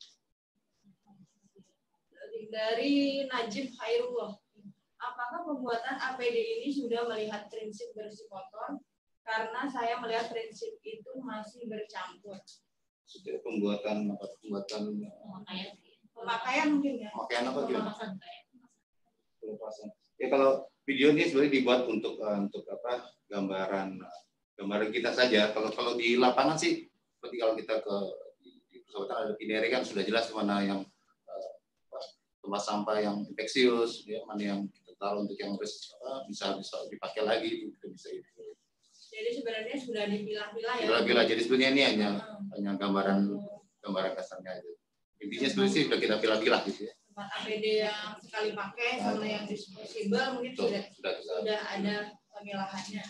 dari Najib Khairullah. Apakah pembuatan A P D ini sudah melihat prinsip bersih kotor? Karena saya melihat prinsip itu masih bercampur. Sudah pembuatan apa pembuatan Pemakaian. Pemakaian mungkin ya. Pemakaian apa gimana? Pelepasan. Pelepasan. Ya kalau video ini sebenarnya dibuat untuk uh, untuk apa gambaran gambaran kita saja. Kalau kalau di lapangan sih seperti kalau kita ke di, di persahabatan ada Pinere kan sudah jelas mana yang uh, tempat sampah yang infeksius, ya, mana yang kita taruh untuk yang res, uh, bisa bisa dipakai lagi itu kita bisa itu. Jadi sebenarnya sudah dipilah-pilah ya. Dipilah-pilah. Jadi sebenarnya ini hanya hmm. hanya gambaran gambaran kasarnya aja. Intinya sebenarnya sih sudah kita pilah-pilah gitu ya. Tempat A P D yang sekali pakai sama yang disposable mungkin Tuh, sudah sudah, sudah ada pemilahannya.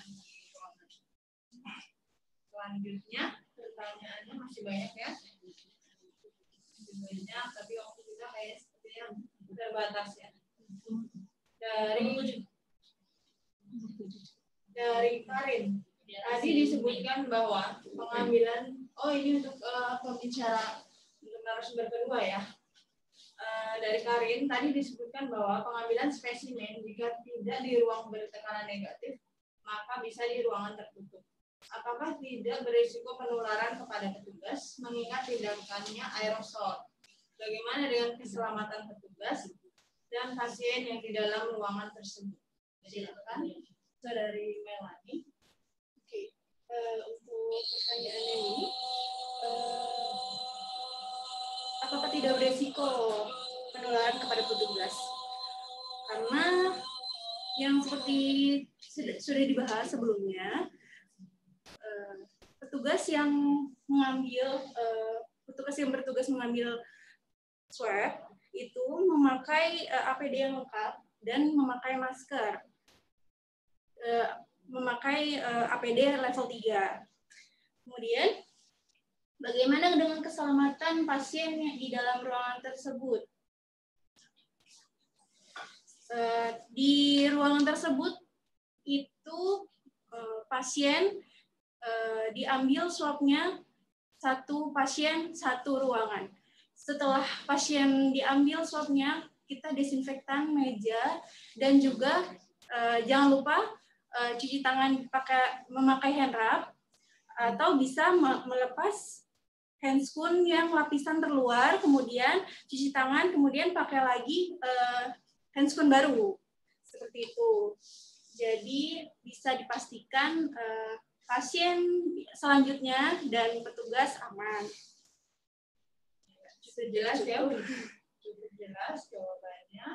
Selanjutnya pertanyaannya masih banyak ya. Masih banyak, tapi waktu kita kayak seperti yang terbatas ya. Dari dari Karin. Tadi disebutkan bahwa pengambilan, oh ini untuk uh, pembicara untuk narasumber kedua ya. Uh, dari Karin tadi disebutkan bahwa pengambilan spesimen jika tidak di ruang bertekanan negatif maka bisa di ruangan tertutup. Apakah tidak berisiko penularan kepada petugas mengingat tindakannya aerosol? Bagaimana dengan keselamatan petugas dan pasien yang di dalam ruangan tersebut? Silakan, Saudari Melani. Oke, uh, untuk pertanyaannya ini, uh, apakah tidak beresiko penularan kepada petugas? Karena yang seperti sudah, sudah dibahas sebelumnya, uh, petugas yang mengambil uh, petugas yang bertugas mengambil swab itu memakai uh, A P D yang lengkap dan memakai masker, uh, memakai uh, A P D level tiga. Kemudian, bagaimana dengan keselamatan pasien yang di dalam ruangan tersebut? Uh, di ruangan tersebut itu uh, pasien uh, diambil swabnya satu pasien satu ruangan. Setelah pasien diambil swabnya, kita desinfektan meja dan juga uh, jangan lupa uh, cuci tangan pakai memakai hand wrap atau bisa melepas handscoon yang lapisan terluar, kemudian cuci tangan, kemudian pakai lagi uh, handscoon baru seperti itu. Jadi bisa dipastikan uh, pasien selanjutnya dan petugas aman. Cukup jelas ya, cukup jelas jawabannya.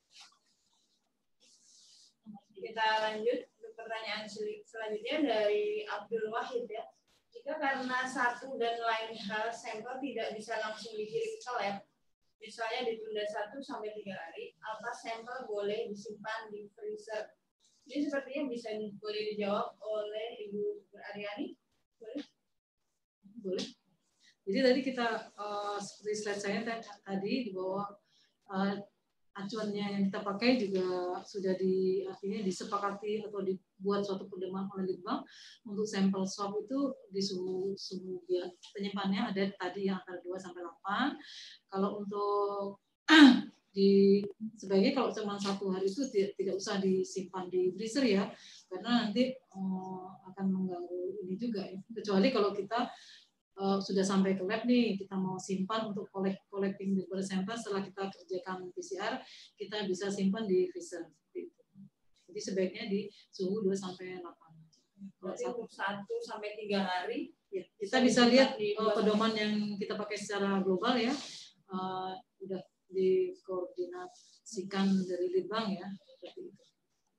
Kita lanjut ke pertanyaan selanjutnya dari Abdul Wahid ya. Jika karena satu dan lain hal sampel tidak bisa langsung dikirim ke lab, misalnya ditunda satu sampai tiga hari, apa sampel boleh disimpan di freezer? Ini sepertinya bisa boleh dijawab oleh Ibu Aryani. Boleh? Boleh. Jadi tadi kita uh, seperti slide saya tadi di bawah uh, acuannya yang kita pakai juga sudah di artinya disepakati atau dibuat suatu pedoman oleh Litbang untuk sampel swab itu di suhu suhu penyimpanannya ada tadi yang antara dua sampai delapan. Kalau untuk di sebaiknya kalau cuma satu hari itu tidak, tidak usah disimpan di freezer ya, karena nanti um, akan mengganggu ini juga ya. Kecuali kalau kita uh, sudah sampai ke lab nih, kita mau simpan untuk collect, collecting daripada sampel setelah kita kerjakan P C R, kita bisa simpan di freezer seperti itu. Jadi sebaiknya di suhu dua sampai delapan. Berarti untuk satu sampai tiga hari ya, kita bisa lihat uh, pedoman yang kita pakai secara global ya, uh, udah dikoordinasikan dari Litbang ya, seperti itu.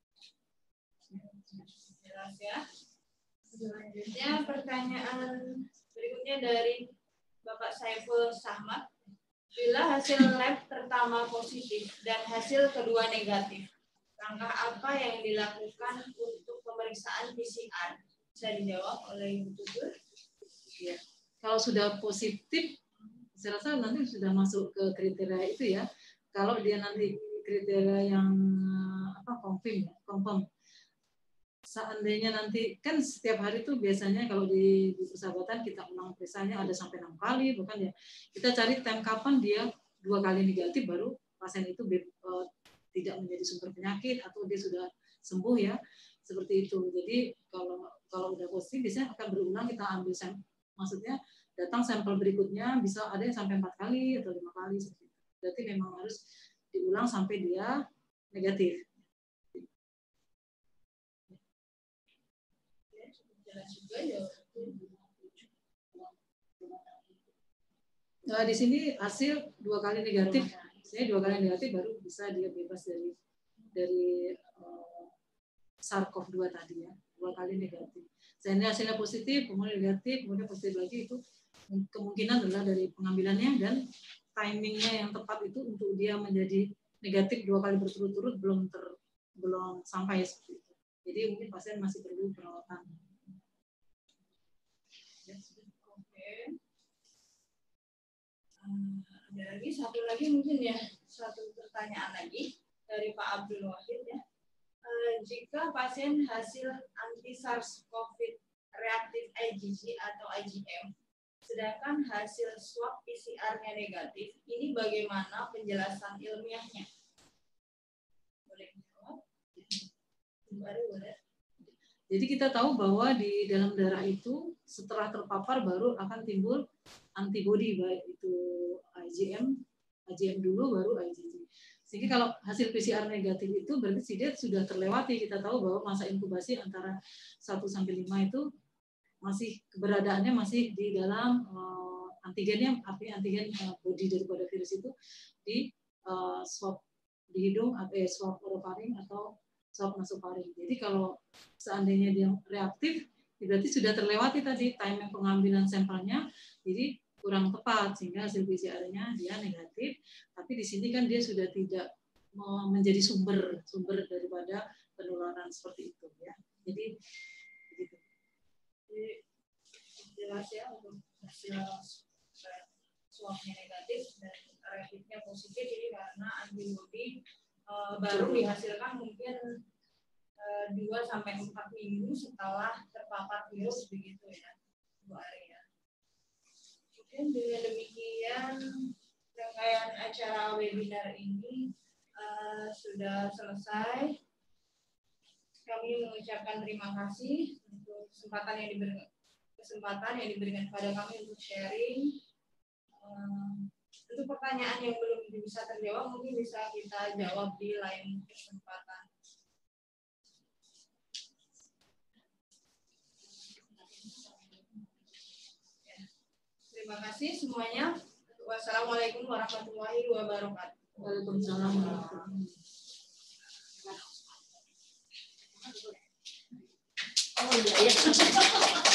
Jelas ya. Selanjutnya pertanyaan berikutnya dari Bapak Saiful Sahmat. Bila hasil lab pertama positif dan hasil kedua negatif, langkah apa yang dilakukan untuk pemeriksaan P C R? Bisa dijawab oleh Ibu Tutur? Ya. Kalau sudah positif, saya rasa nanti sudah masuk ke kriteria itu ya. Kalau dia nanti kriteria yang apa confirm, confirm. Seandainya nanti kan setiap hari itu biasanya kalau di, di persahabatan kita ulang periksanya ada sampai enam kali, bukan ya. Kita cari time kapan dia dua kali negatif baru pasien itu uh, tidak menjadi sumber penyakit atau dia sudah sembuh ya, seperti itu. Jadi kalau kalau udah positif biasanya akan berulang kita ambil sampel, maksudnya datang sampel berikutnya bisa ada yang sampai empat kali atau lima kali seperti itu. Berarti memang harus diulang sampai dia negatif. Nah, di sini hasil dua kali negatif, saya dua kali negatif baru bisa dia bebas dari dari uh, SARS CoV dua tadi ya, dua kali negatif. Seandainya hasilnya positif, kemudian negatif, kemudian positif lagi, itu kemungkinan adalah dari pengambilannya dan timingnya yang tepat itu untuk dia menjadi negatif dua kali berturut-turut belum ter belum sampai seperti itu. Jadi mungkin pasien masih perlu perawatan. Oke. Um, ada lagi satu lagi mungkin ya, satu pertanyaan lagi dari Pak Abdul Wahid ya. Uh, jika pasien hasil anti SARS COVID reaktif I G G atau I G M, sedangkan hasil swab P C R-nya negatif, ini bagaimana penjelasan ilmiahnya? Boleh dijawab? Baru boleh. Jadi kita tahu bahwa di dalam darah itu setelah terpapar baru akan timbul antibodi, baik itu I G M, I G M dulu baru I G G. Sehingga kalau hasil P C R negatif itu berarti dia sudah terlewati. Kita tahu bahwa masa inkubasi antara satu sampai lima itu masih keberadaannya masih di dalam uh, antigennya, artinya antigen uh, body daripada virus itu di uh, swab di hidung atau eh, swab orofaring atau swab nasofaring. Jadi kalau seandainya dia reaktif, berarti sudah terlewati tadi time pengambilan sampelnya, jadi kurang tepat sehingga hasil P C R-nya dia negatif. Tapi di sini kan dia sudah tidak menjadi sumber sumber daripada penularan seperti itu ya. Jadi begitu. Jadi jelas ya untuk hasil swabnya negatif dan rapidnya positif, jadi karena antibodi uh, baru dihasilkan mungkin uh, dua sampai empat minggu setelah terpapar virus begitu ya, dua hari ya. Mungkin dengan demikian rangkaian acara webinar ini uh, sudah selesai. Kami mengucapkan terima kasih untuk kesempatan yang diberikan kesempatan yang diberikan kepada kami untuk sharing. Um, untuk pertanyaan yang belum bisa terjawab mungkin bisa kita jawab di lain kesempatan. Ya. Terima kasih semuanya. Wassalamualaikum warahmatullahi wabarakatuh. Waalaikumsalam. Oh iya, iya.